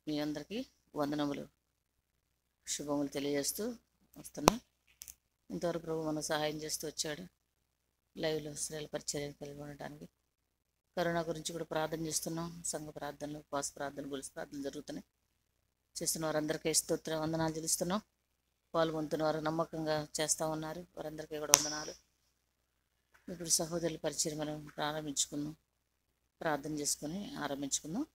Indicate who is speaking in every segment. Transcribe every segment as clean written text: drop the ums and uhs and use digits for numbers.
Speaker 1: మీ అందరికీ వందనములు శుభములు తెలియజేస్తూ వస్తున్నాం. ఇంతవరకు ప్రభు మనం సహాయం చేస్తూ వచ్చాడు. లైవ్లో స్త్రీల పరిచర్యను కలిగి ఉండటానికి కరోనా గురించి కూడా ప్రార్థన చేస్తున్నాం. సంఘ ప్రార్థనలు, ఉపవాస ప్రార్థన, గొలుసు ప్రార్థన జరుగుతున్నాయి. చేస్తున్న వారందరికీ స్తోత్ర వందనాలు చెల్లిస్తున్నాం. పాల్గొంటున్న వారు నమ్మకంగా చేస్తూ ఉన్నారు. వారందరికీ కూడా వందనాలు. ఇప్పుడు సహోదరుల పరిచయం మనం ప్రారంభించుకుందాం. ప్రార్థన చేసుకుని ఆరంభించుకుందాం.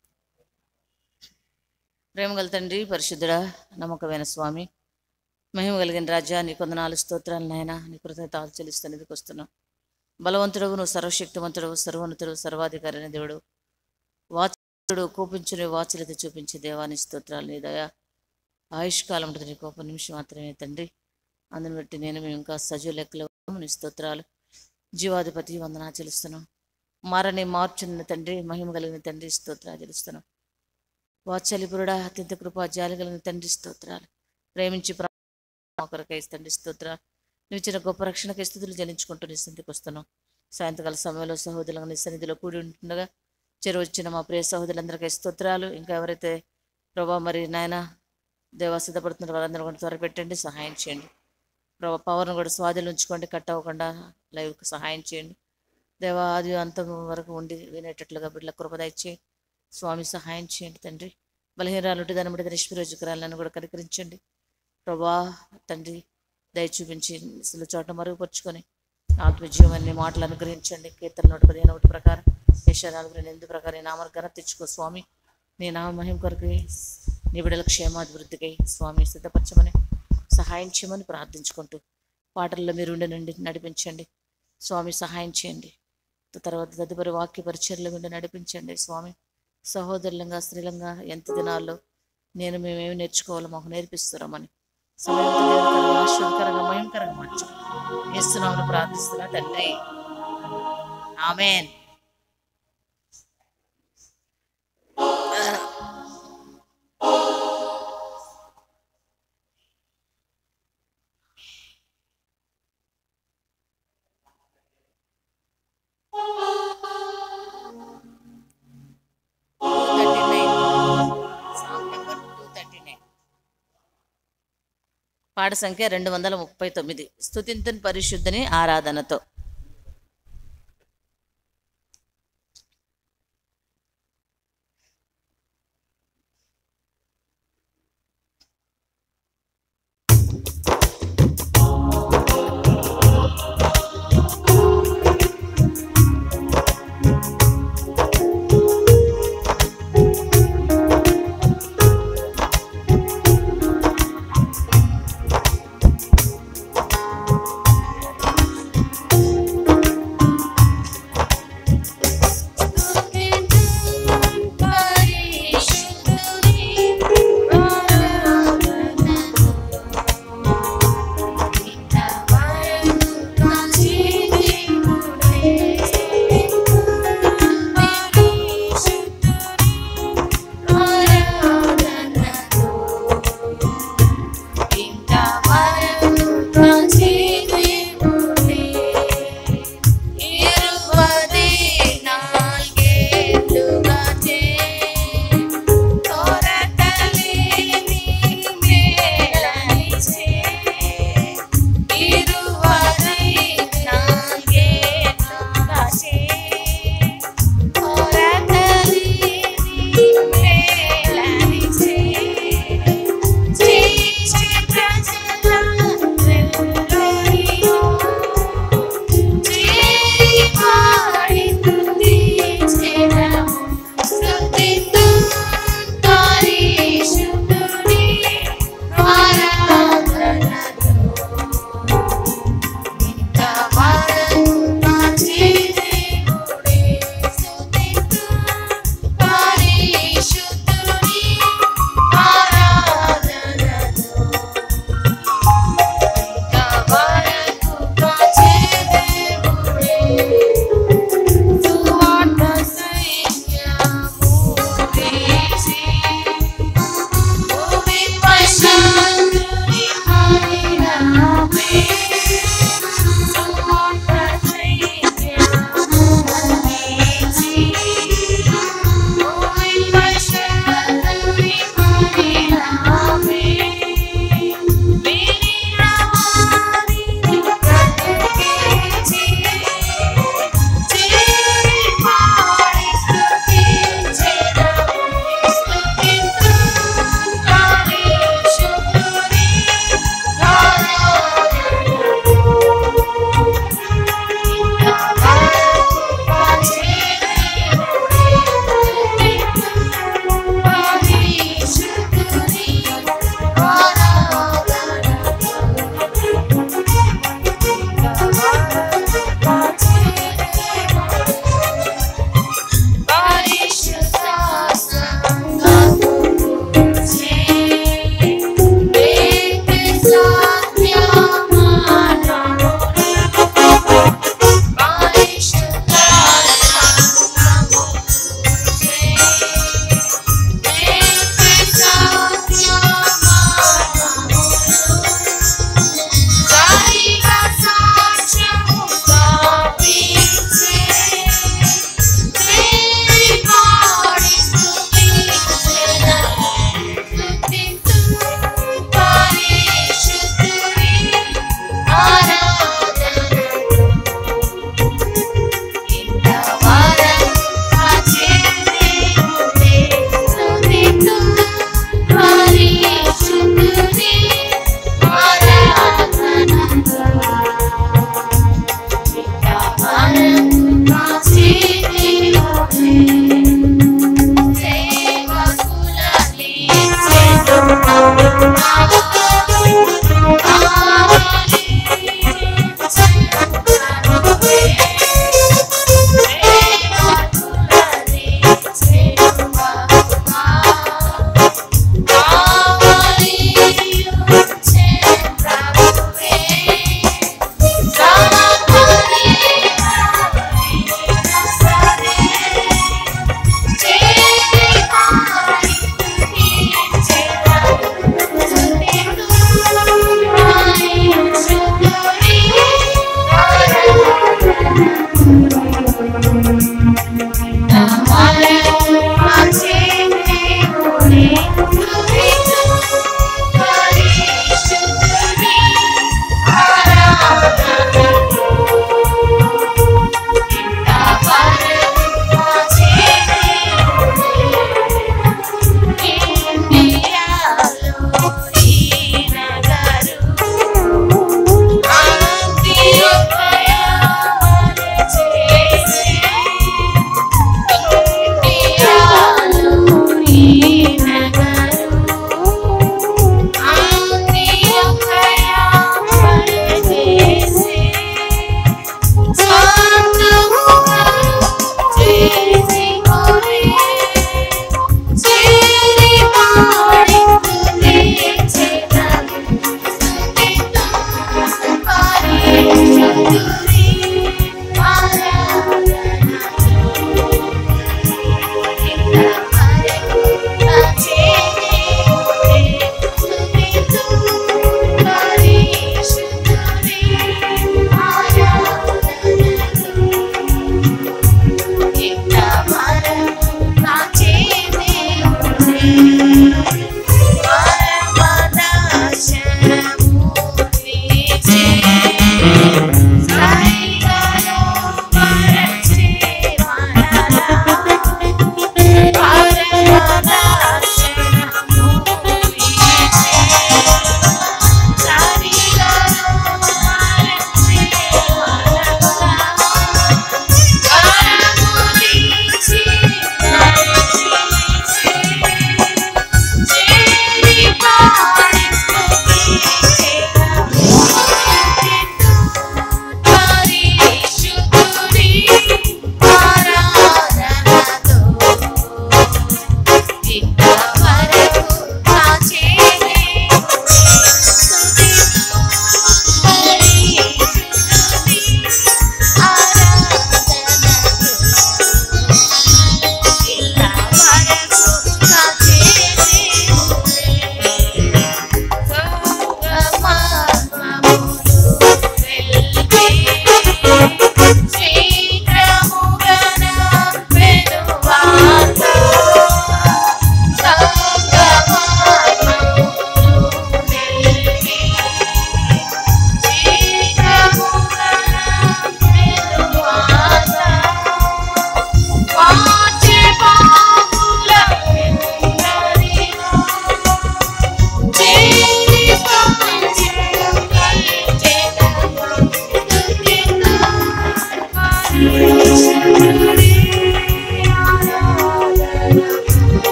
Speaker 1: ప్రేమ గల తండ్రి, పరిశుద్ధుడా, నమ్మకమైన స్వామి, మహిమ కలిగిన రాజా, నీ కొందనాలు స్తోత్రాలు నాయన. నీ కృతజ్ఞతలు చెల్లిస్తానికి వస్తున్నాం. బలవంతుడవు, నువ్వు సర్వశక్తివంతుడవు, సర్వోన్నతుడు, సర్వాధికారి అయిన దేవుడు, వాచుడు, కోపించుని వాచులత చూపించే దేవాని స్తోత్రాలు. నీ దయ ఆయుష్కాలం ఉంటుంది నీకు ఒక నిమిషం మాత్రమే తండ్రి. అందుని బట్టి మేము ఇంకా సజీవ లెక్కలో నీ స్తోత్రాలు. జీవాధిపతి వందనా చెల్లిస్తున్నాం. మారని మార్చున్న తండ్రి, మహిమ కలిగిన తండ్రి స్తోత్రాలు చెల్లిస్తున్నాం. వాత్సల్యపురుడా, అత్యంత కృపా జాలి కలిగిన తండ్రి స్తోత్రాలు. ప్రేమించి ఒకరికై తండ్రి స్తోత్రాలు. నువ్వు ఇచ్చిన గొప్ప రక్షణకై స్థుతులు చెల్లించుకుంటూ నీ సన్నిధికి వస్తున్నాం. సాయంత్రకాల సమయంలో సహోదరులను నీ సన్నిధిలో కూడి ఉంటుండగా చెరువు వచ్చిన మా ప్రియ సహోదరులందరికీ స్తోత్రాలు. ఇంకా ఎవరైతే ప్రభా మరి నాయన దేవా సిద్ధపడుతున్న వాళ్ళందరూ కూడా త్వరపెట్టండి, సహాయం చేయండి. ప్రభా పవర్ను కూడా స్వాధీనం ఉంచుకోండి, కట్ అవ్వకుండా లైవ్కి సహాయం చేయండి. దేవా ఆది అంతం వరకు ఉండి వినేటట్లుగా బిడ్డల కృపద ఇచ్చి స్వామి సహాయం చేయండి తండ్రి. బలహీనరాలు ఉంటే దాన్ని బట్టి నిష్ప్రయోజకురాలను కూడా కనికరించండి ప్రభా తండ్రి. దయ చూపించి చోట మరుగుపరుచుకొని ఆత్మజీవాన్ని మాటలు అనుగ్రహించండి. కీర్తన 115 ప్రకారం, యెషయా 4:8 ప్రకారం నామను ఘనత తెచ్చుకో స్వామి. నీ నామ మహిమ కొరకు నీ బిడ్డల క్షేమాభివృద్ధికై స్వామి సిద్ధపరచమని సహాయం చేయమని ప్రార్థించుకుంటూ పాటల్లో మీరు ఉండి నుండి నడిపించండి స్వామి. సహాయం చేయండి. తర్వాత తదుపరి వాక్య పరిచర్ల నుండి నడిపించండి స్వామి. సహోదరులంగా స్త్రీలంగా ఎంత దినాల్లో మేమేమి నేర్చుకోవాలో మాకు నేర్పిస్తున్నామని సమయంతో దేవునికరంగా ఆశీర్వాదకరంగా మహిమకరంగా మార్చు యేసునామములో ప్రార్థిస్తున్నా తండ్రి, ఆమేన్. పాట సంఖ్య 239. స్తుతింతున్ పరిశుద్ధని ఆరాధనతో.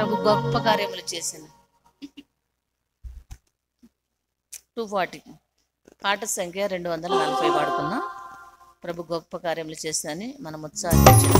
Speaker 1: ప్రభు గొప్ప కార్యములు చేసిన 240 పాట సంఖ్య 240 పాడుకుందాం. ప్రభు గొప్ప కార్యములు చేశాని మనం ఉత్సాహించాలి.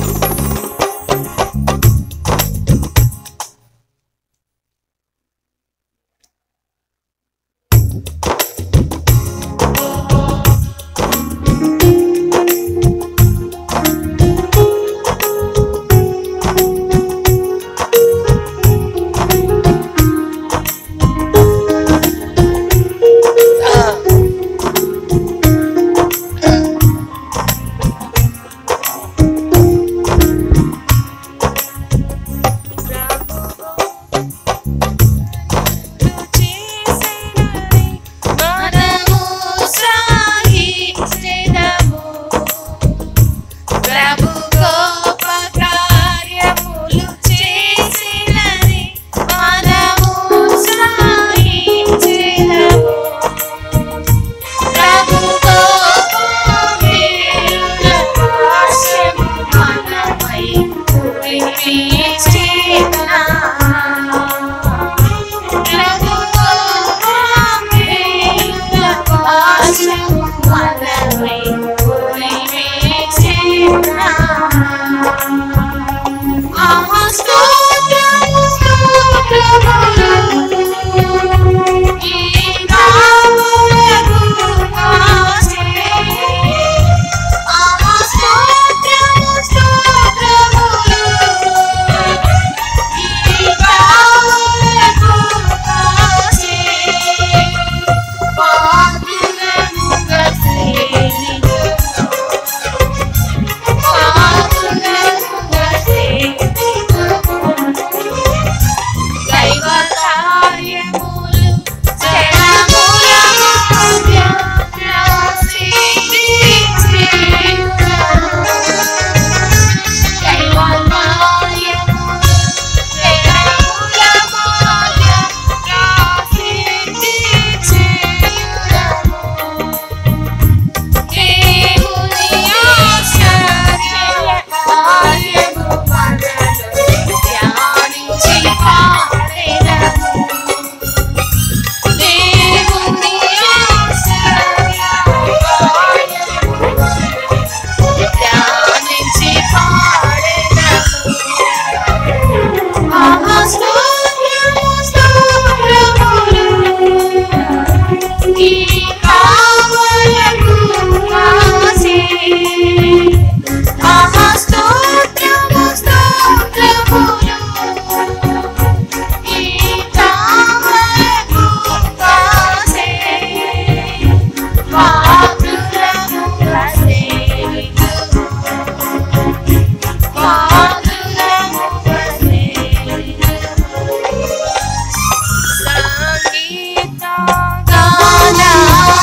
Speaker 2: Gana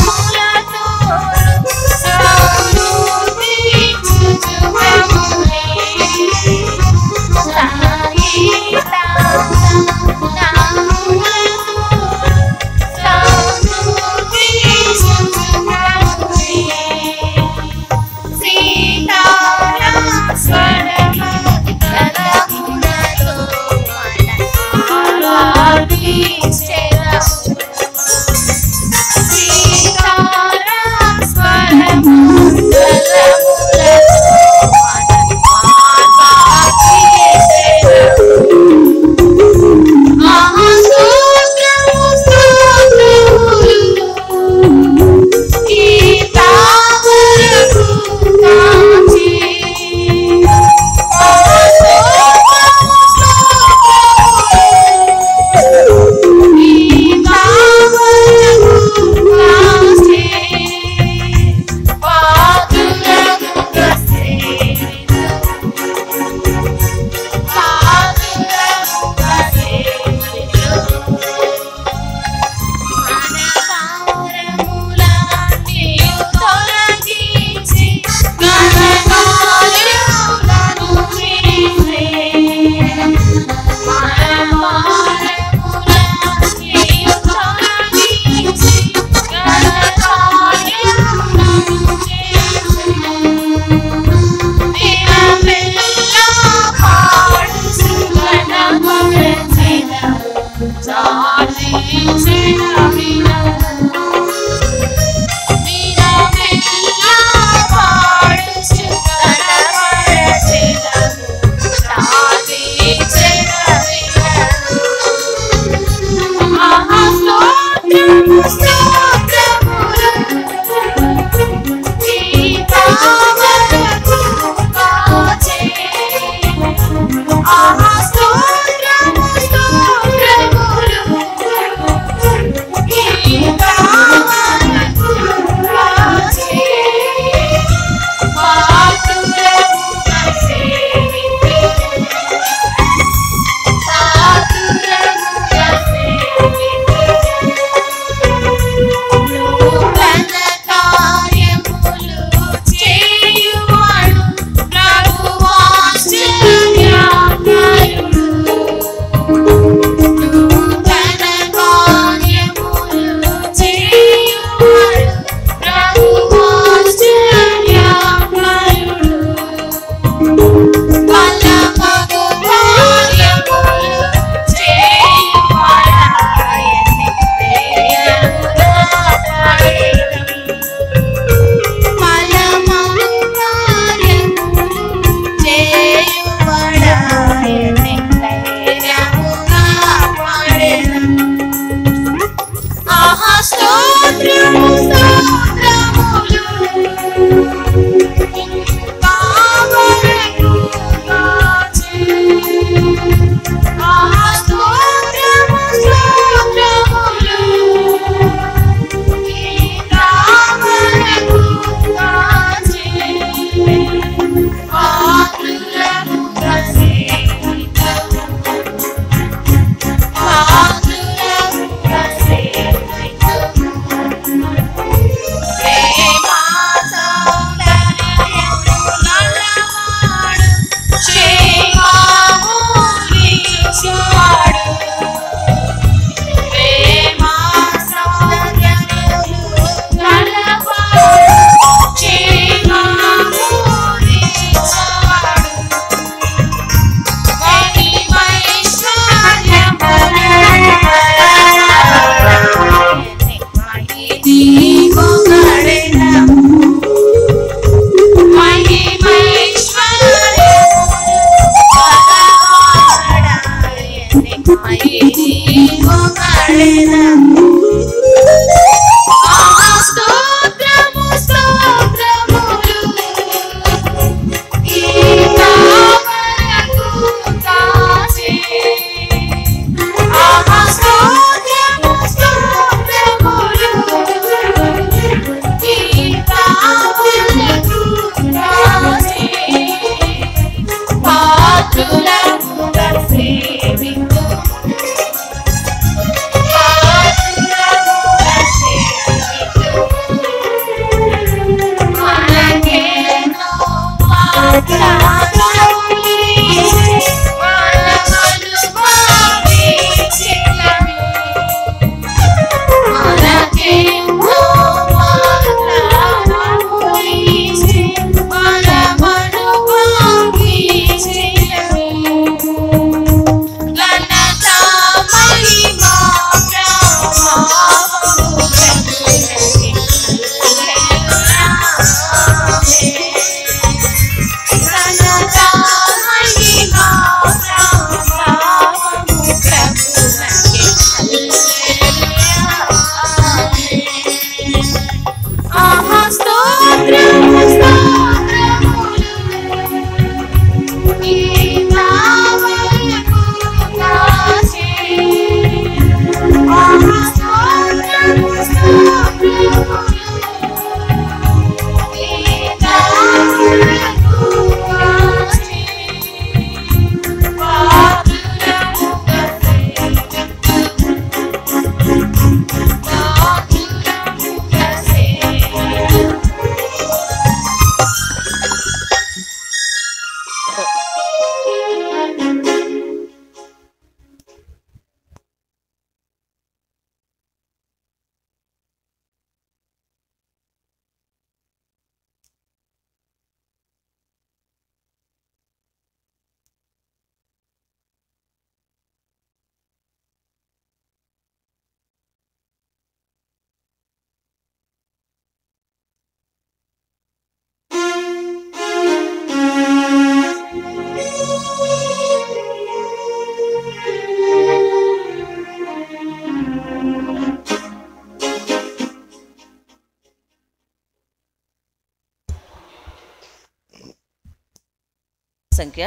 Speaker 1: సంఖ్య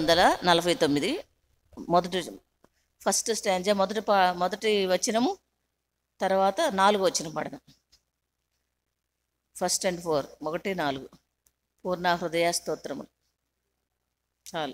Speaker 1: 249 ఫస్ట్ స్టాంజా మొదటి వచనము తర్వాత 4 వచనం పడదాం. 1 and 4 1 4 పూర్ణ హృదయ స్తోత్రములు చాలు.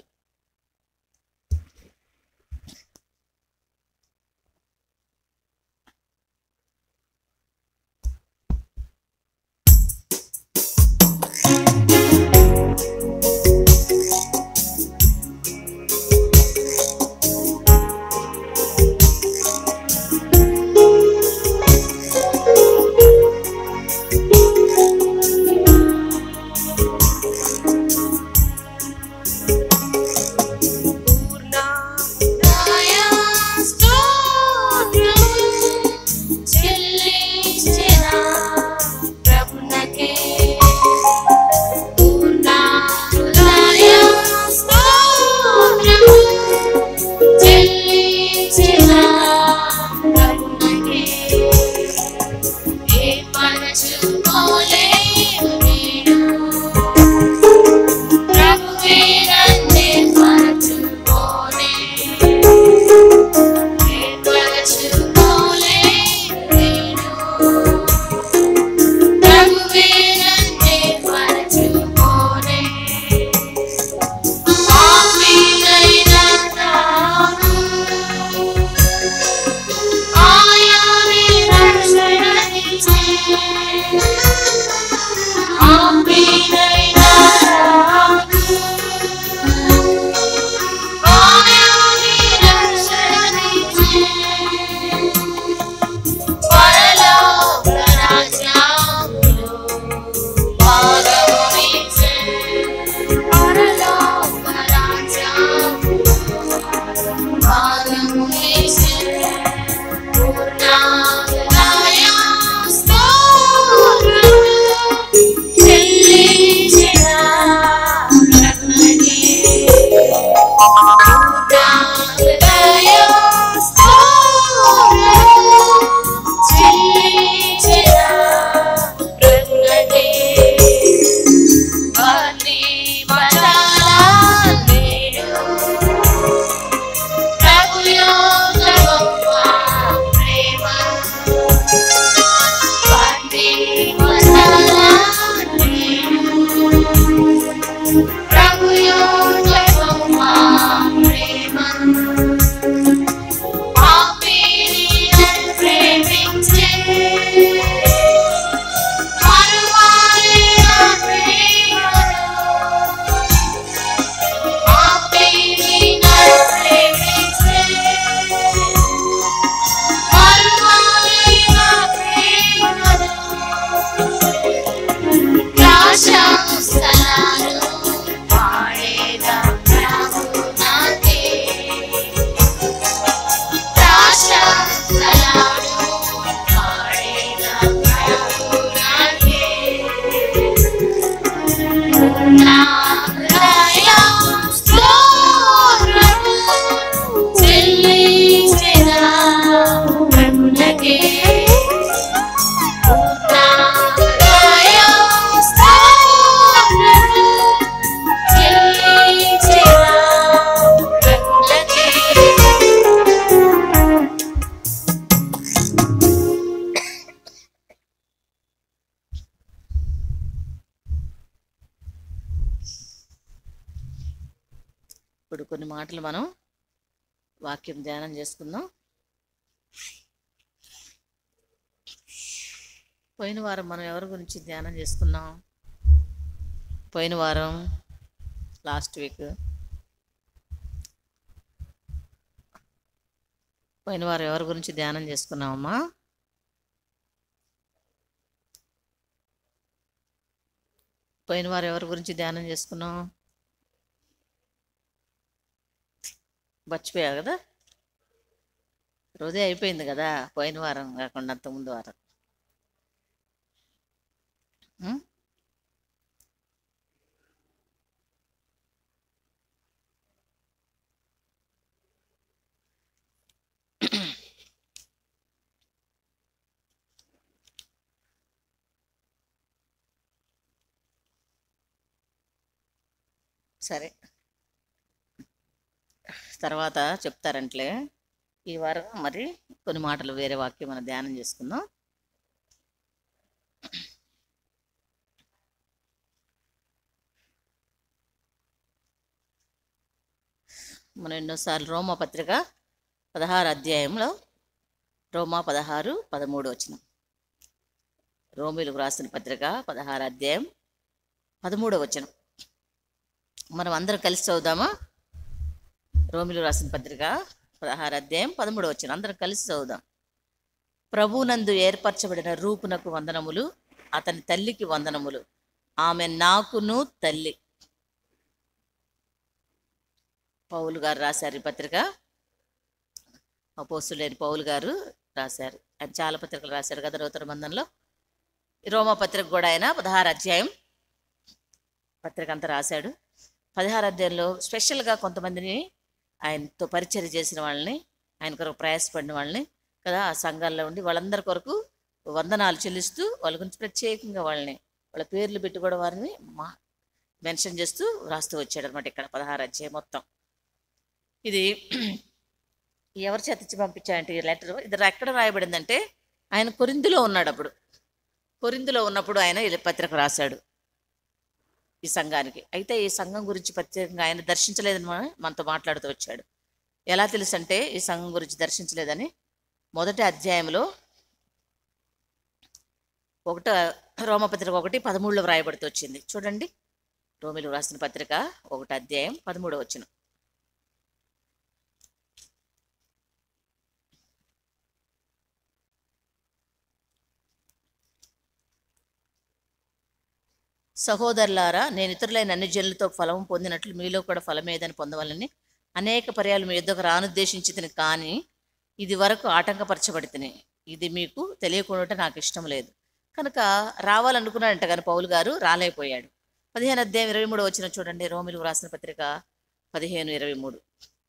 Speaker 2: Stop!
Speaker 1: ఇప్పుడు కొన్ని మాటలు మనం వాక్యం ధ్యానం చేసుకుందాం. పోయిన వారం మనం ఎవరి గురించి ధ్యానం చేసుకున్నాం? పోయిన వారం లాస్ట్ వీక్ పోయిన వారం ఎవరి గురించి ధ్యానం చేసుకున్నామమ్మా? పోయిన వారం ఎవరి గురించి ధ్యానం చేసుకున్నాం? మర్చిపోయా కదా, రోజే అయిపోయింది కదా, పోయిన వారం కాకుండా అంతకుముందు వారం. ఉం? సరే, తర్వాత చెప్తారంట్లే. ఈ వారం మరి కొన్ని మాటలు వేరే వాక్యం మనం ధ్యానం చేసుకుందాం. మనం ఎన్నోసార్లు రోమా పత్రిక 16 అధ్యాయంలో రోమా 16, 13 వచనం. రోమీలకు రాసిన పత్రిక 16 అధ్యాయం 13 వచనం. మనం అందరం కలిసి చదువుదామా? రోమీలకు రాసిన పత్రిక 16 అధ్యాయం 13 వచనం అందరం కలిసి చదువుదాం. ప్రభువునందు ఏర్పరచబడిన రూపునకు వందనములు, అతని తల్లికి వందనములు, ఆమె నాకును తల్లి. పౌలు గారు రాశారు ఈ పత్రిక. అపోస్తులైన పౌలు గారు రాశారు. ఆయన చాలా పత్రికలు రాశారు కదా నూతన బంధంలో. ఈ రోమా పత్రిక కూడా ఆయన 16 అధ్యాయం పత్రిక అంతా రాశాడు. 16 అధ్యాయంలో స్పెషల్గా కొంతమందిని ఆయనతో పరిచర్య చేసిన వాళ్ళని, ఆయన కొరకు ప్రయాసపడిన వాళ్ళని కదా, ఆ సంఘాల్లో ఉండి వాళ్ళందరి కొరకు వందనాలు చెల్లిస్తూ వాళ్ళ గురించి ప్రత్యేకంగా వాళ్ళ పేర్లు పెట్టి కూడా వారిని మెన్షన్ చేస్తూ రాస్తూ వచ్చాడు అనమాట. ఇక్కడ 16 అధ్యాయం మొత్తం ఇది ఎవరి చేత ఇచ్చి పంపించాడంటే ఈ లెటర్, ఇది ఎక్కడ రాయబడిందంటే ఆయన కొరింథీలో ఉన్నాడు. అప్పుడు కొరింథీలో ఉన్నప్పుడు ఆయన ఈ పత్రిక రాశాడు ఈ సంఘానికి. అయితే ఈ సంఘం గురించి ప్రత్యేకంగా ఆయన దర్శించలేదని మనతో మాట్లాడుతూ వచ్చాడు. ఎలా తెలుసు అంటే ఈ సంఘం గురించి దర్శించలేదని మొదటి అధ్యాయంలో రోమపత్రిక 1:13 వ్రాయబడుతూ వచ్చింది. చూడండి, రోమిలకు రాసిన పత్రిక 1 అధ్యాయం 13 వచనం. సహోదరులారా, నేను ఇతరులైన అన్ని జనులతో ఫలం పొందినట్లు మీలో కూడా ఫలమేదని పొందవాలని అనేక పర్యాలు మీ యుద్ధకు రానుద్దేశించి కానీ ఇది వరకు ఆటంకపరచబడితేనే ఇది మీకు తెలియకుండా నాకు ఇష్టం లేదు. కనుక రావాలనుకున్నాడంట కానీ పౌలు గారు రాలేకపోయాడు. 15 అధ్యాయం 23 వచనం చూడండి. రోమిలకు రాసిన పత్రిక 15:23.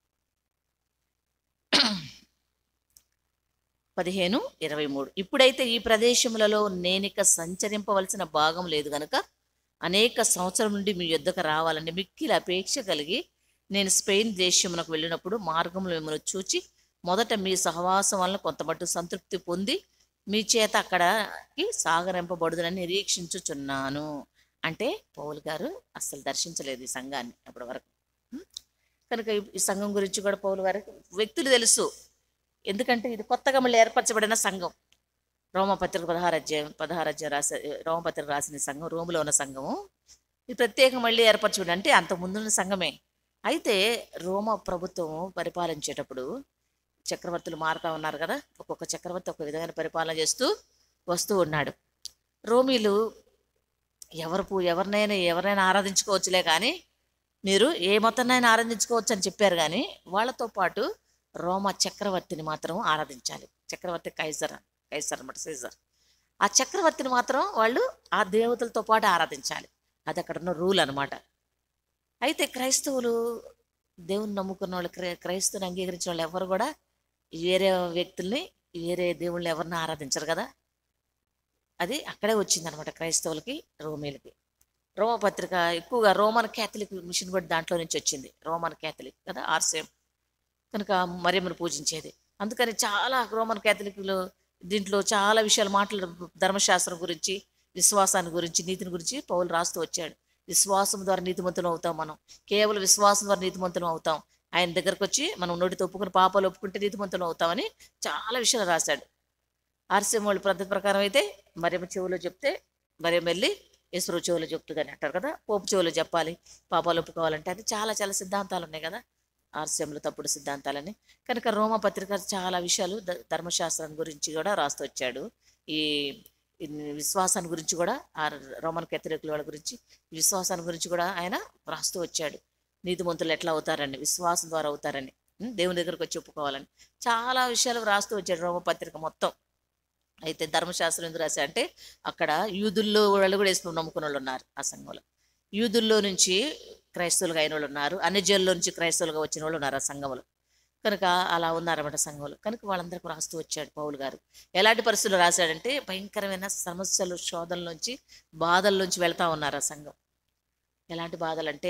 Speaker 1: 15:23. ఇప్పుడైతే ఈ ప్రదేశములలో నేనిక సంచరింపవలసిన భాగం లేదు గనుక అనేక సంవత్సరం నుండి మీ యుద్ధకు రావాలని మిక్కిలి అపేక్ష కలిగి నేను స్పెయిన్ దేశమునకు వెళ్ళినప్పుడు మార్గంలో మిమ్మల్ని చూచి మొదట మీ సహవాసం వలన కొంతమట్టు సంతృప్తి పొంది మీ చేత అక్కడికి సాగరింపబడుదని నిరీక్షించుచున్నాను. అంటే పౌలు గారు అస్సలు దర్శించలేదు ఈ సంఘాన్ని అప్పటి వరకు. కనుక ఈ సంఘం గురించి కూడా పౌలు గారికి వ్యక్తులు తెలుసు. ఎందుకంటే ఇది కొత్తగా మళ్ళీ ఏర్పరచబడిన సంఘం. రోమపత్రిక 16 అధ్యాయం రోమపత్రిక రాసిన సంఘం, రోములో ఉన్న సంఘము. ఇది ప్రత్యేకంగా మళ్ళీ ఏర్పరచబడి అంటే అంత ముందున్న సంఘమే. అయితే రోమా ప్రభుత్వం పరిపాలించేటప్పుడు చక్రవర్తులు మారుతూ ఉన్నారు కదా, ఒక్కొక్క చక్రవర్తి ఒక విధమైన పరిపాలన చేస్తూ వస్తూ ఉన్నాడు. రోమీలు ఎవరినైనా ఆరాధించుకోవచ్చులే కానీ మీరు ఏ మొత్తాన్నైనా ఆరాధించుకోవచ్చు అని చెప్పారు. కానీ వాళ్ళతో పాటు రోమా చక్రవర్తిని మాత్రం ఆరాధించాలి. చక్రవర్తి కైజర్ అనమాట, సీజర్. ఆ చక్రవర్తిని మాత్రం వాళ్ళు ఆ దేవతలతో పాటు ఆరాధించాలి. అది అక్కడ ఉన్న రూల్ అనమాట. అయితే క్రైస్తవులు దేవుని నమ్ముకున్న వాళ్ళు, క్రైస్తవుని అంగీకరించిన వాళ్ళు ఎవరు కూడా వేరే వ్యక్తుల్ని, వేరే దేవుళ్ళని ఎవరిని ఆరాధించరు కదా. అది అక్కడే వచ్చిందనమాట క్రైస్తవులకి, రోమీలకి. రోమపత్రిక ఎక్కువగా రోమన్ క్యాథలిక్ మిషన్ కూడా దాంట్లో నుంచి వచ్చింది. రోమన్ క్యాథలిక్ కదా, ఆర్సేమ్ కనుక మరియమ్మను పూజించేది. అందుకని చాలా రోమన్ క్యాథలిక్లు దీంట్లో చాలా విషయాలు మాట్లాడు, ధర్మశాస్త్రం గురించి, విశ్వాసాన్ని గురించి, నీతిని గురించి పౌలు రాస్తూ వచ్చాడు. విశ్వాసం ద్వారా నీతిమంతులం అవుతాం. మనం కేవలం విశ్వాసం ద్వారా నీతిమంతులం అవుతాం. ఆయన దగ్గరకు వచ్చి మనం నోటితో ఒప్పుకుని పాపాలు ఒప్పుకుంటే నీతిమంతులం అవుతామని చాలా విషయాలు రాశాడు. ఆర్సీఎం వాళ్ళ పద్ధతి ప్రకారం అయితే మరియమ్మ చెవులో చెప్తే మరియమ్మ వెళ్ళి యేసు చెవులో చెప్తుందని అంటారు కదా. పోపు చెవులో చెప్పాలి పాపాలు ఒప్పుకోవాలంటే. అది చాలా చాలా సిద్ధాంతాలు ఉన్నాయి కదా ఆర్సీఎంలో, తప్పుడు సిద్ధాంతాలని. కనుక రోమా పత్రిక చాలా విషయాలు ధర్మశాస్త్రం గురించి కూడా రాస్తూ వచ్చాడు. ఈ ఈ విశ్వాసాన్ని గురించి కూడా ఆ రోమన్ కేథలికుల వాళ్ళ గురించి విశ్వాసాన్ని గురించి కూడా ఆయన రాస్తూ వచ్చాడు. నీతిమంతులు ఎట్లా అవుతారని, విశ్వాసం ద్వారా అవుతారని, దేవుని దగ్గరకు వచ్చి ఒప్పుకోవాలని చాలా విషయాలు రాస్తూ వచ్చాడు రోమ పత్రిక మొత్తం. అయితే ధర్మశాస్త్రం ఎందుకు రాశా అంటే అక్కడ యూదుల్లో వాళ్ళు కూడా యేసును నమ్ముకున్న వాళ్ళు ఉన్నారు ఆ సంఘంలో. యూదుల్లో నుంచి క్రైస్తవులుగా అయిన వాళ్ళు ఉన్నారు, అన్యజనుల్లో నుంచి క్రైస్తవులుగా వచ్చిన వాళ్ళు ఉన్నారు ఆ సంఘంలో. కనుక అలా ఉన్నారన్నమాట సంఘంలో. కనుక వాళ్ళందరికీ రాస్తూ వచ్చాడు పౌలు గారు. ఎలాంటి పరిస్థితులు రాశాడంటే భయంకరమైన సమస్యలు, శోధనల నుంచి, బాధల నుంచి వెళ్తా ఉన్నారు ఆ సంఘం. ఎలాంటి బాధలు అంటే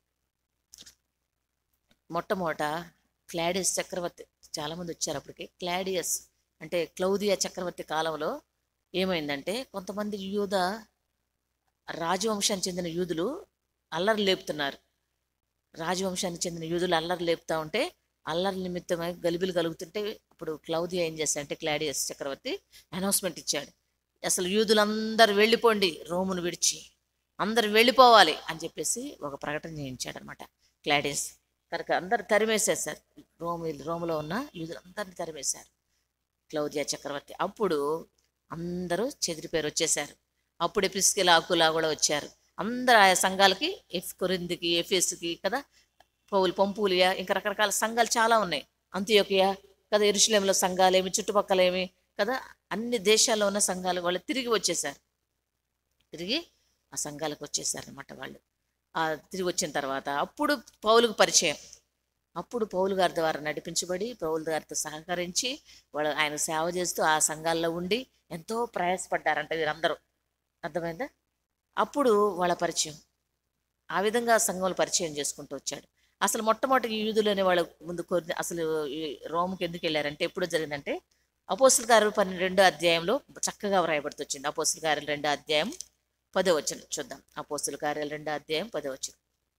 Speaker 1: మొట్టమొదట క్లాడియస్ చక్రవర్తి, చాలామంది వచ్చారు అప్పటికి. క్లాడియస్ అంటే క్లౌదియా చక్రవర్తి కాలంలో ఏమైందంటే కొంతమంది యూద రాజవంశానికి చెందిన యూదులు అల్లరి లేపుతున్నారు. రాజవంశానికి చెందిన యూదులు అల్లరి లేపుతా ఉంటే అల్లరి నిమిత్తమై గలిబిలు కలుగుతుంటే అప్పుడు క్లౌదియా ఏం చేస్తాడంటే క్లాడియస్ చక్రవర్తి అనౌన్స్మెంట్ ఇచ్చాడు. అసలు యూదులందరూ వెళ్ళిపోండి, రోమును విడిచి అందరు వెళ్ళిపోవాలి అని చెప్పేసి ఒక ప్రకటన చేయించాడు అనమాట క్లాడియస్. కనుక అందరు తరిమేసేసారు, రోములో ఉన్న యూదులందరినీ తరిమేశారు క్లౌదియా చక్రవర్తి. అప్పుడు అందరూ చెదిరిపోయారు, వచ్చేసారు. అప్పుడు ప్రిస్కిలా అకులా కూడా వచ్చారు. అందరు ఆయా సంఘాలకి, కొరింథీకి, ఎఫెసుకి కదా, పంపూలియా, ఇంకా రకరకాల సంఘాలు చాలా ఉన్నాయి. అంతియోకియా కదా, యెరూషలేములో సంఘాలేమి, చుట్టుపక్కలేమి కదా, అన్ని దేశాల్లో ఉన్న సంఘాలు వాళ్ళు తిరిగి వచ్చేసారు. తిరిగి ఆ సంఘాలకు వచ్చేసారు అనమాట వాళ్ళు. తిరిగి వచ్చిన తర్వాత అప్పుడు పౌలుకు పరిచయం. అప్పుడు పౌలు గారి ద్వారా నడిపించబడి పౌలు గారితో సహకరించి వాళ్ళు ఆయన సేవ చేస్తూ ఆ సంఘాల్లో ఉండి ఎంతో ప్రయాసపడ్డారంట వీరందరూ. అర్థమైందా? అప్పుడు వాళ్ళ పరిచయం, ఆ విధంగా సంఘంలో పరిచయం చేసుకుంటూ వచ్చాడు. అసలు మొట్టమొదటి యూదులు అనే వాళ్ళ ముందు అసలు రోమ్కి ఎందుకు వెళ్ళారంటే ఎప్పుడు జరిగిందంటే అపోస్తుల కార్యాలు 12వ అధ్యాయంలో చక్కగా వ్రాయబడుతూ వచ్చింది. అపోస్తుల కార్యాలు 2వ అధ్యాయం 10వ వచనం చూద్దాం. అపోస్తుల కార్యాలు 2వ అధ్యాయం 10వ వచనం.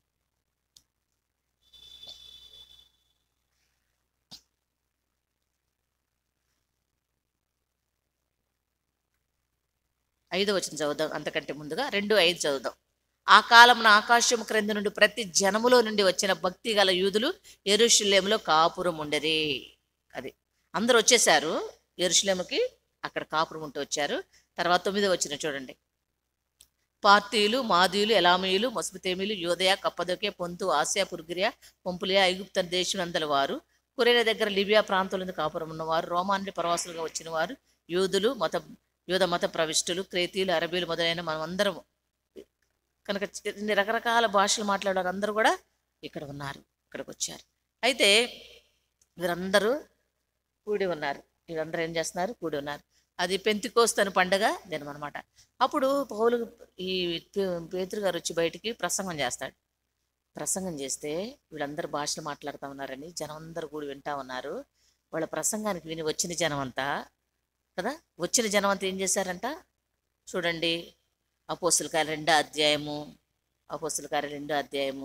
Speaker 1: ఐదో వచనం చదువుదాం, అంతకంటే ముందుగా 2:5 చదువుదాం. ఆ కాలమున ఆకాశము క్రింద నుండి ప్రతి జనములో నుండి వచ్చిన భక్తి గల యూదులు యెరూషలేములో కాపురం ఉండేది. అది అందరూ వచ్చేసారు యెరూషలేముకి, అక్కడ కాపురం ఉంటూ వచ్చారు. తర్వాత 9వ వచనం చూడండి. పార్తీయులు, మాదీయులు, ఎలామీయులు, మొస్బితేమీయులు, యోదయ, కప్పదొకే, పొంతు, ఆసియా, పుర్గిరియా, పంపులియా, ఐగుప్తు దేశమందల వారు, కురేన దగ్గర లిబియా ప్రాంతంలో కాపురం ఉన్నవారు, రోమాన్ని ప్రవాసులుగా వచ్చిన వారు, యూద మత ప్రవిష్టులు, క్రేతీయులు, అరబీలు మొదలైన మనమందరం. కనుక ఇన్ని రకరకాల భాషలు మాట్లాడారు, అందరూ కూడా ఇక్కడ ఉన్నారు, ఇక్కడికి వచ్చారు. అయితే వీరందరూ కూడి ఉన్నారు. వీరందరూ ఏం చేస్తున్నారు? కూడి ఉన్నారు. అది పెంతెకోస్తు అని పండగ దినం అనమాట. అప్పుడు పౌలు ఈ పేతురు గారు వచ్చి బయటికి ప్రసంగం చేస్తాడు. ప్రసంగం చేస్తే వీళ్ళందరూ భాషలు మాట్లాడుతూ ఉన్నారని జనం అందరూ కూడి వింటా ఉన్నారు. వాళ్ళ ప్రసంగానికి విని వచ్చిన జనం అంతా కదా, వచ్చిన జనం అంతా ఏం చేశారంట చూడండి. అపోస్తుల కార్యాలు 2వ అధ్యాయము, అపోస్తుల కార్యాలు 2వ అధ్యాయము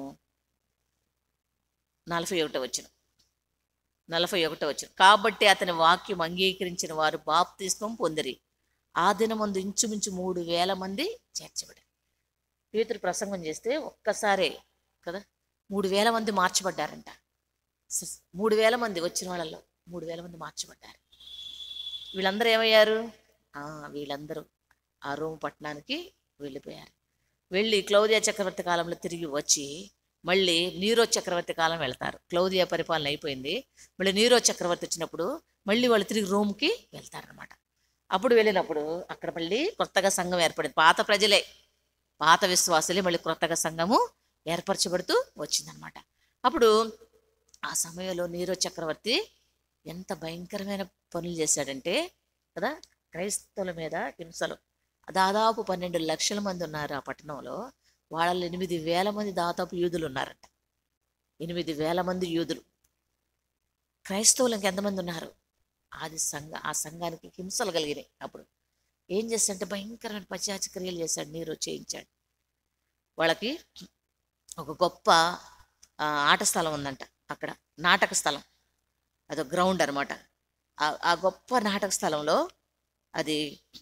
Speaker 1: 41వ వచనం. 41వ వచనం. కాబట్టి అతని వాక్యం అంగీకరించిన వారు బాప్తిస్మం పొందిరి. ఆ దినమందు ఇంచుమించు 3,000 మంది చేర్చబడారు. పేతురు ప్రసంగం చేస్తే ఒక్కసారే కదా 3,000 మంది మార్చబడ్డారంట. 3,000 మంది వచ్చిన వాళ్ళల్లో 3,000 మంది మార్చబడ్డారు. వీళ్ళందరూ ఏమయ్యారు? వీళ్ళందరూ ఆ రోమ్ పట్టణానికి వెళ్ళిపోయారు. వెళ్ళి క్లౌదియా చక్రవర్తి కాలంలో తిరిగి వచ్చి మళ్ళీ నీరో చక్రవర్తి కాలం వెళ్తారు. క్లౌదియా పరిపాలన అయిపోయింది, మళ్ళీ నీరో చక్రవర్తి వచ్చినప్పుడు మళ్ళీ వాళ్ళు తిరిగి రోమ్కి వెళ్తారనమాట. అప్పుడు వెళ్ళినప్పుడు అక్కడ మళ్ళీ కొత్తగా సంఘం ఏర్పడింది. పాత ప్రజలే, పాత విశ్వాసులే మళ్ళీ కొత్తగా సంఘము ఏర్పరచబడుతూ వచ్చిందనమాట. అప్పుడు ఆ సమయంలో నీరో చక్రవర్తి ఎంత భయంకరమైన పనులు చేశాడంటే కదా, క్రైస్తవుల మీద హింసలు. దాదాపు 12 లక్షల మంది ఉన్నారు ఆ పట్టణంలో. వాళ్ళలో 8,000 మంది దాదాపు యూదులు ఉన్నారంట. 8,000 మంది యూదులు. క్రైస్తవులు ఇంకెంతమంది ఉన్నారు? ఆ సంఘానికి హింసలు కలిగినాయి. అప్పుడు ఏం చేస్తాడంటే భయంకరమైన పశ్చాత్క్రియలు చేశాడు, నీరు చేయించాడు. వాళ్ళకి ఒక గొప్ప ఆట స్థలం ఉందంట అక్కడ, నాటక స్థలం. అదొక గ్రౌండ్ అనమాట. ఆ గొప్ప నాటక స్థలంలో అది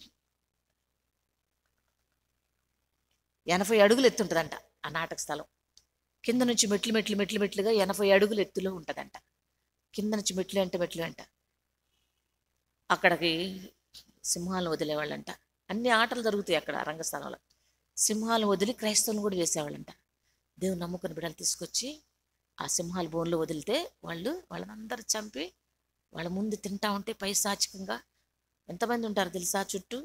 Speaker 1: 80 అడుగులు ఎత్తుంటుందంట ఆ నాటక స్థలం. కింద నుంచి మెట్లుగా 80 అడుగులు ఎత్తులో ఉంటుందంట. కింద నుంచి మెట్లు అంట. అక్కడికి సింహాలను వదిలేవాళ్ళంట. అన్ని ఆటలు జరుగుతాయి అక్కడ రంగస్థలంలో. సింహాలను వదిలి క్రైస్తవులను కూడా వేసేవాళ్ళంట. దేవుని నమ్ముకుని బిడ్డలు తీసుకొచ్చి ఆ సింహాల బోన్లో వదిలితే వాళ్ళనందరూ చంపి వాళ్ళ ముందు తింటా ఉంటే పైశాచికంగా ఎంతమంది ఉంటారు తెలుసా చుట్టూ.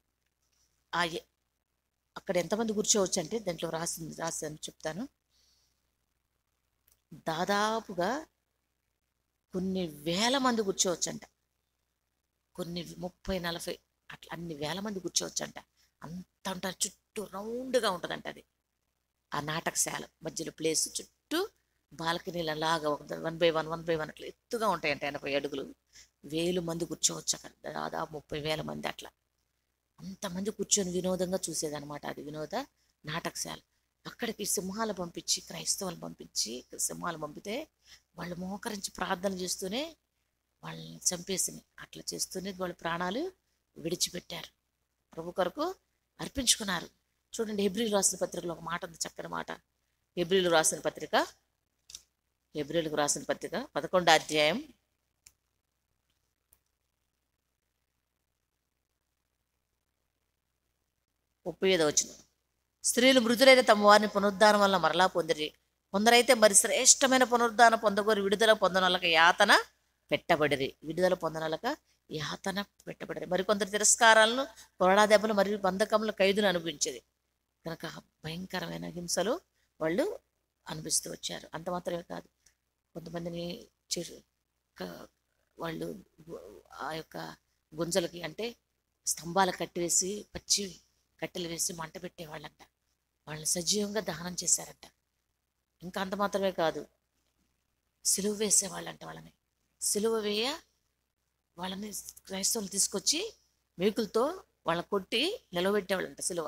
Speaker 1: అక్కడ ఎంతమంది కూర్చోవచ్చు అంటే దాంట్లో రాసి చెప్తాను. దాదాపుగా కొన్ని వేల మంది కూర్చోవచ్చంట. కొన్ని 30-40 అట్లా అన్ని వేల మంది కూర్చోవచ్చంట. అంత ఉంటారు, చుట్టూ రౌండ్గా ఉంటుందంట అది. ఆ నాటకశాల మధ్యలో ప్లేస్ చుట్టూ బాల్కనీల లాగా 1 by 1 అట్లా ఎత్తుగా ఉంటాయంట. 80 అడుగులు. 1000 మంది కూర్చోవచ్చు అక్కడ. దాదాపు 30,000 మంది అట్లా. అంతమంది కూర్చొని వినోదంగా చూసేదనమాట. అది వినోద నాటకశాల. అక్కడికి సింహాలు పంపించి, క్రైస్తవులు పంపించి, సింహాలు పంపితే వాళ్ళు మోకరించి ప్రార్థన చేస్తూనే వాళ్ళని చంపేసినాయి. అట్లా చేస్తూనే వాళ్ళ ప్రాణాలు విడిచిపెట్టారు, ప్రభు కొరకు అర్పించుకున్నారు. చూడండి, హెబ్రీలు రాసిన పత్రికలో ఒక మాట ఉంది, చక్కని మాట. హెబ్రీలకు రాసిన పత్రిక 11వ అధ్యాయం 35వ వచనం. స్త్రీలు మృతులైన తమ వారిని పునరుద్ధానం వల్ల మరలా పొందిరి. కొందరైతే మరి శ్రేష్టమైన పునరుద్ధానం పొందగోరి విడుదల పొందనొల్లక యాతన పెట్టబడిరి. మరికొందరు తిరస్కారాలను, కొరడా దెబ్బలు మరియు బంధకముల ఖైదును అనుభవించేది. కనుక భయంకరమైన హింసలు వాళ్ళు అనిపిస్తూ వచ్చారు. అంత మాత్రమే కాదు, కొంతమందిని వాళ్ళు ఆ యొక్క గుంజలకి అంటే స్తంభాలు కట్టివేసి, పచ్చి కట్టెలు వేసి మంట పెట్టేవాళ్ళంట. వాళ్ళని సజీవంగా దహనం చేశారంట. ఇంకా అంత మాత్రమే కాదు, సిలువ వేసేవాళ్ళంట. సిలువ వేయ వాళ్ళని క్రైస్తవులు తీసుకొచ్చి మేకులతో వాళ్ళని కొట్టి నిలబెట్టేవాళ్ళంట. సిలువ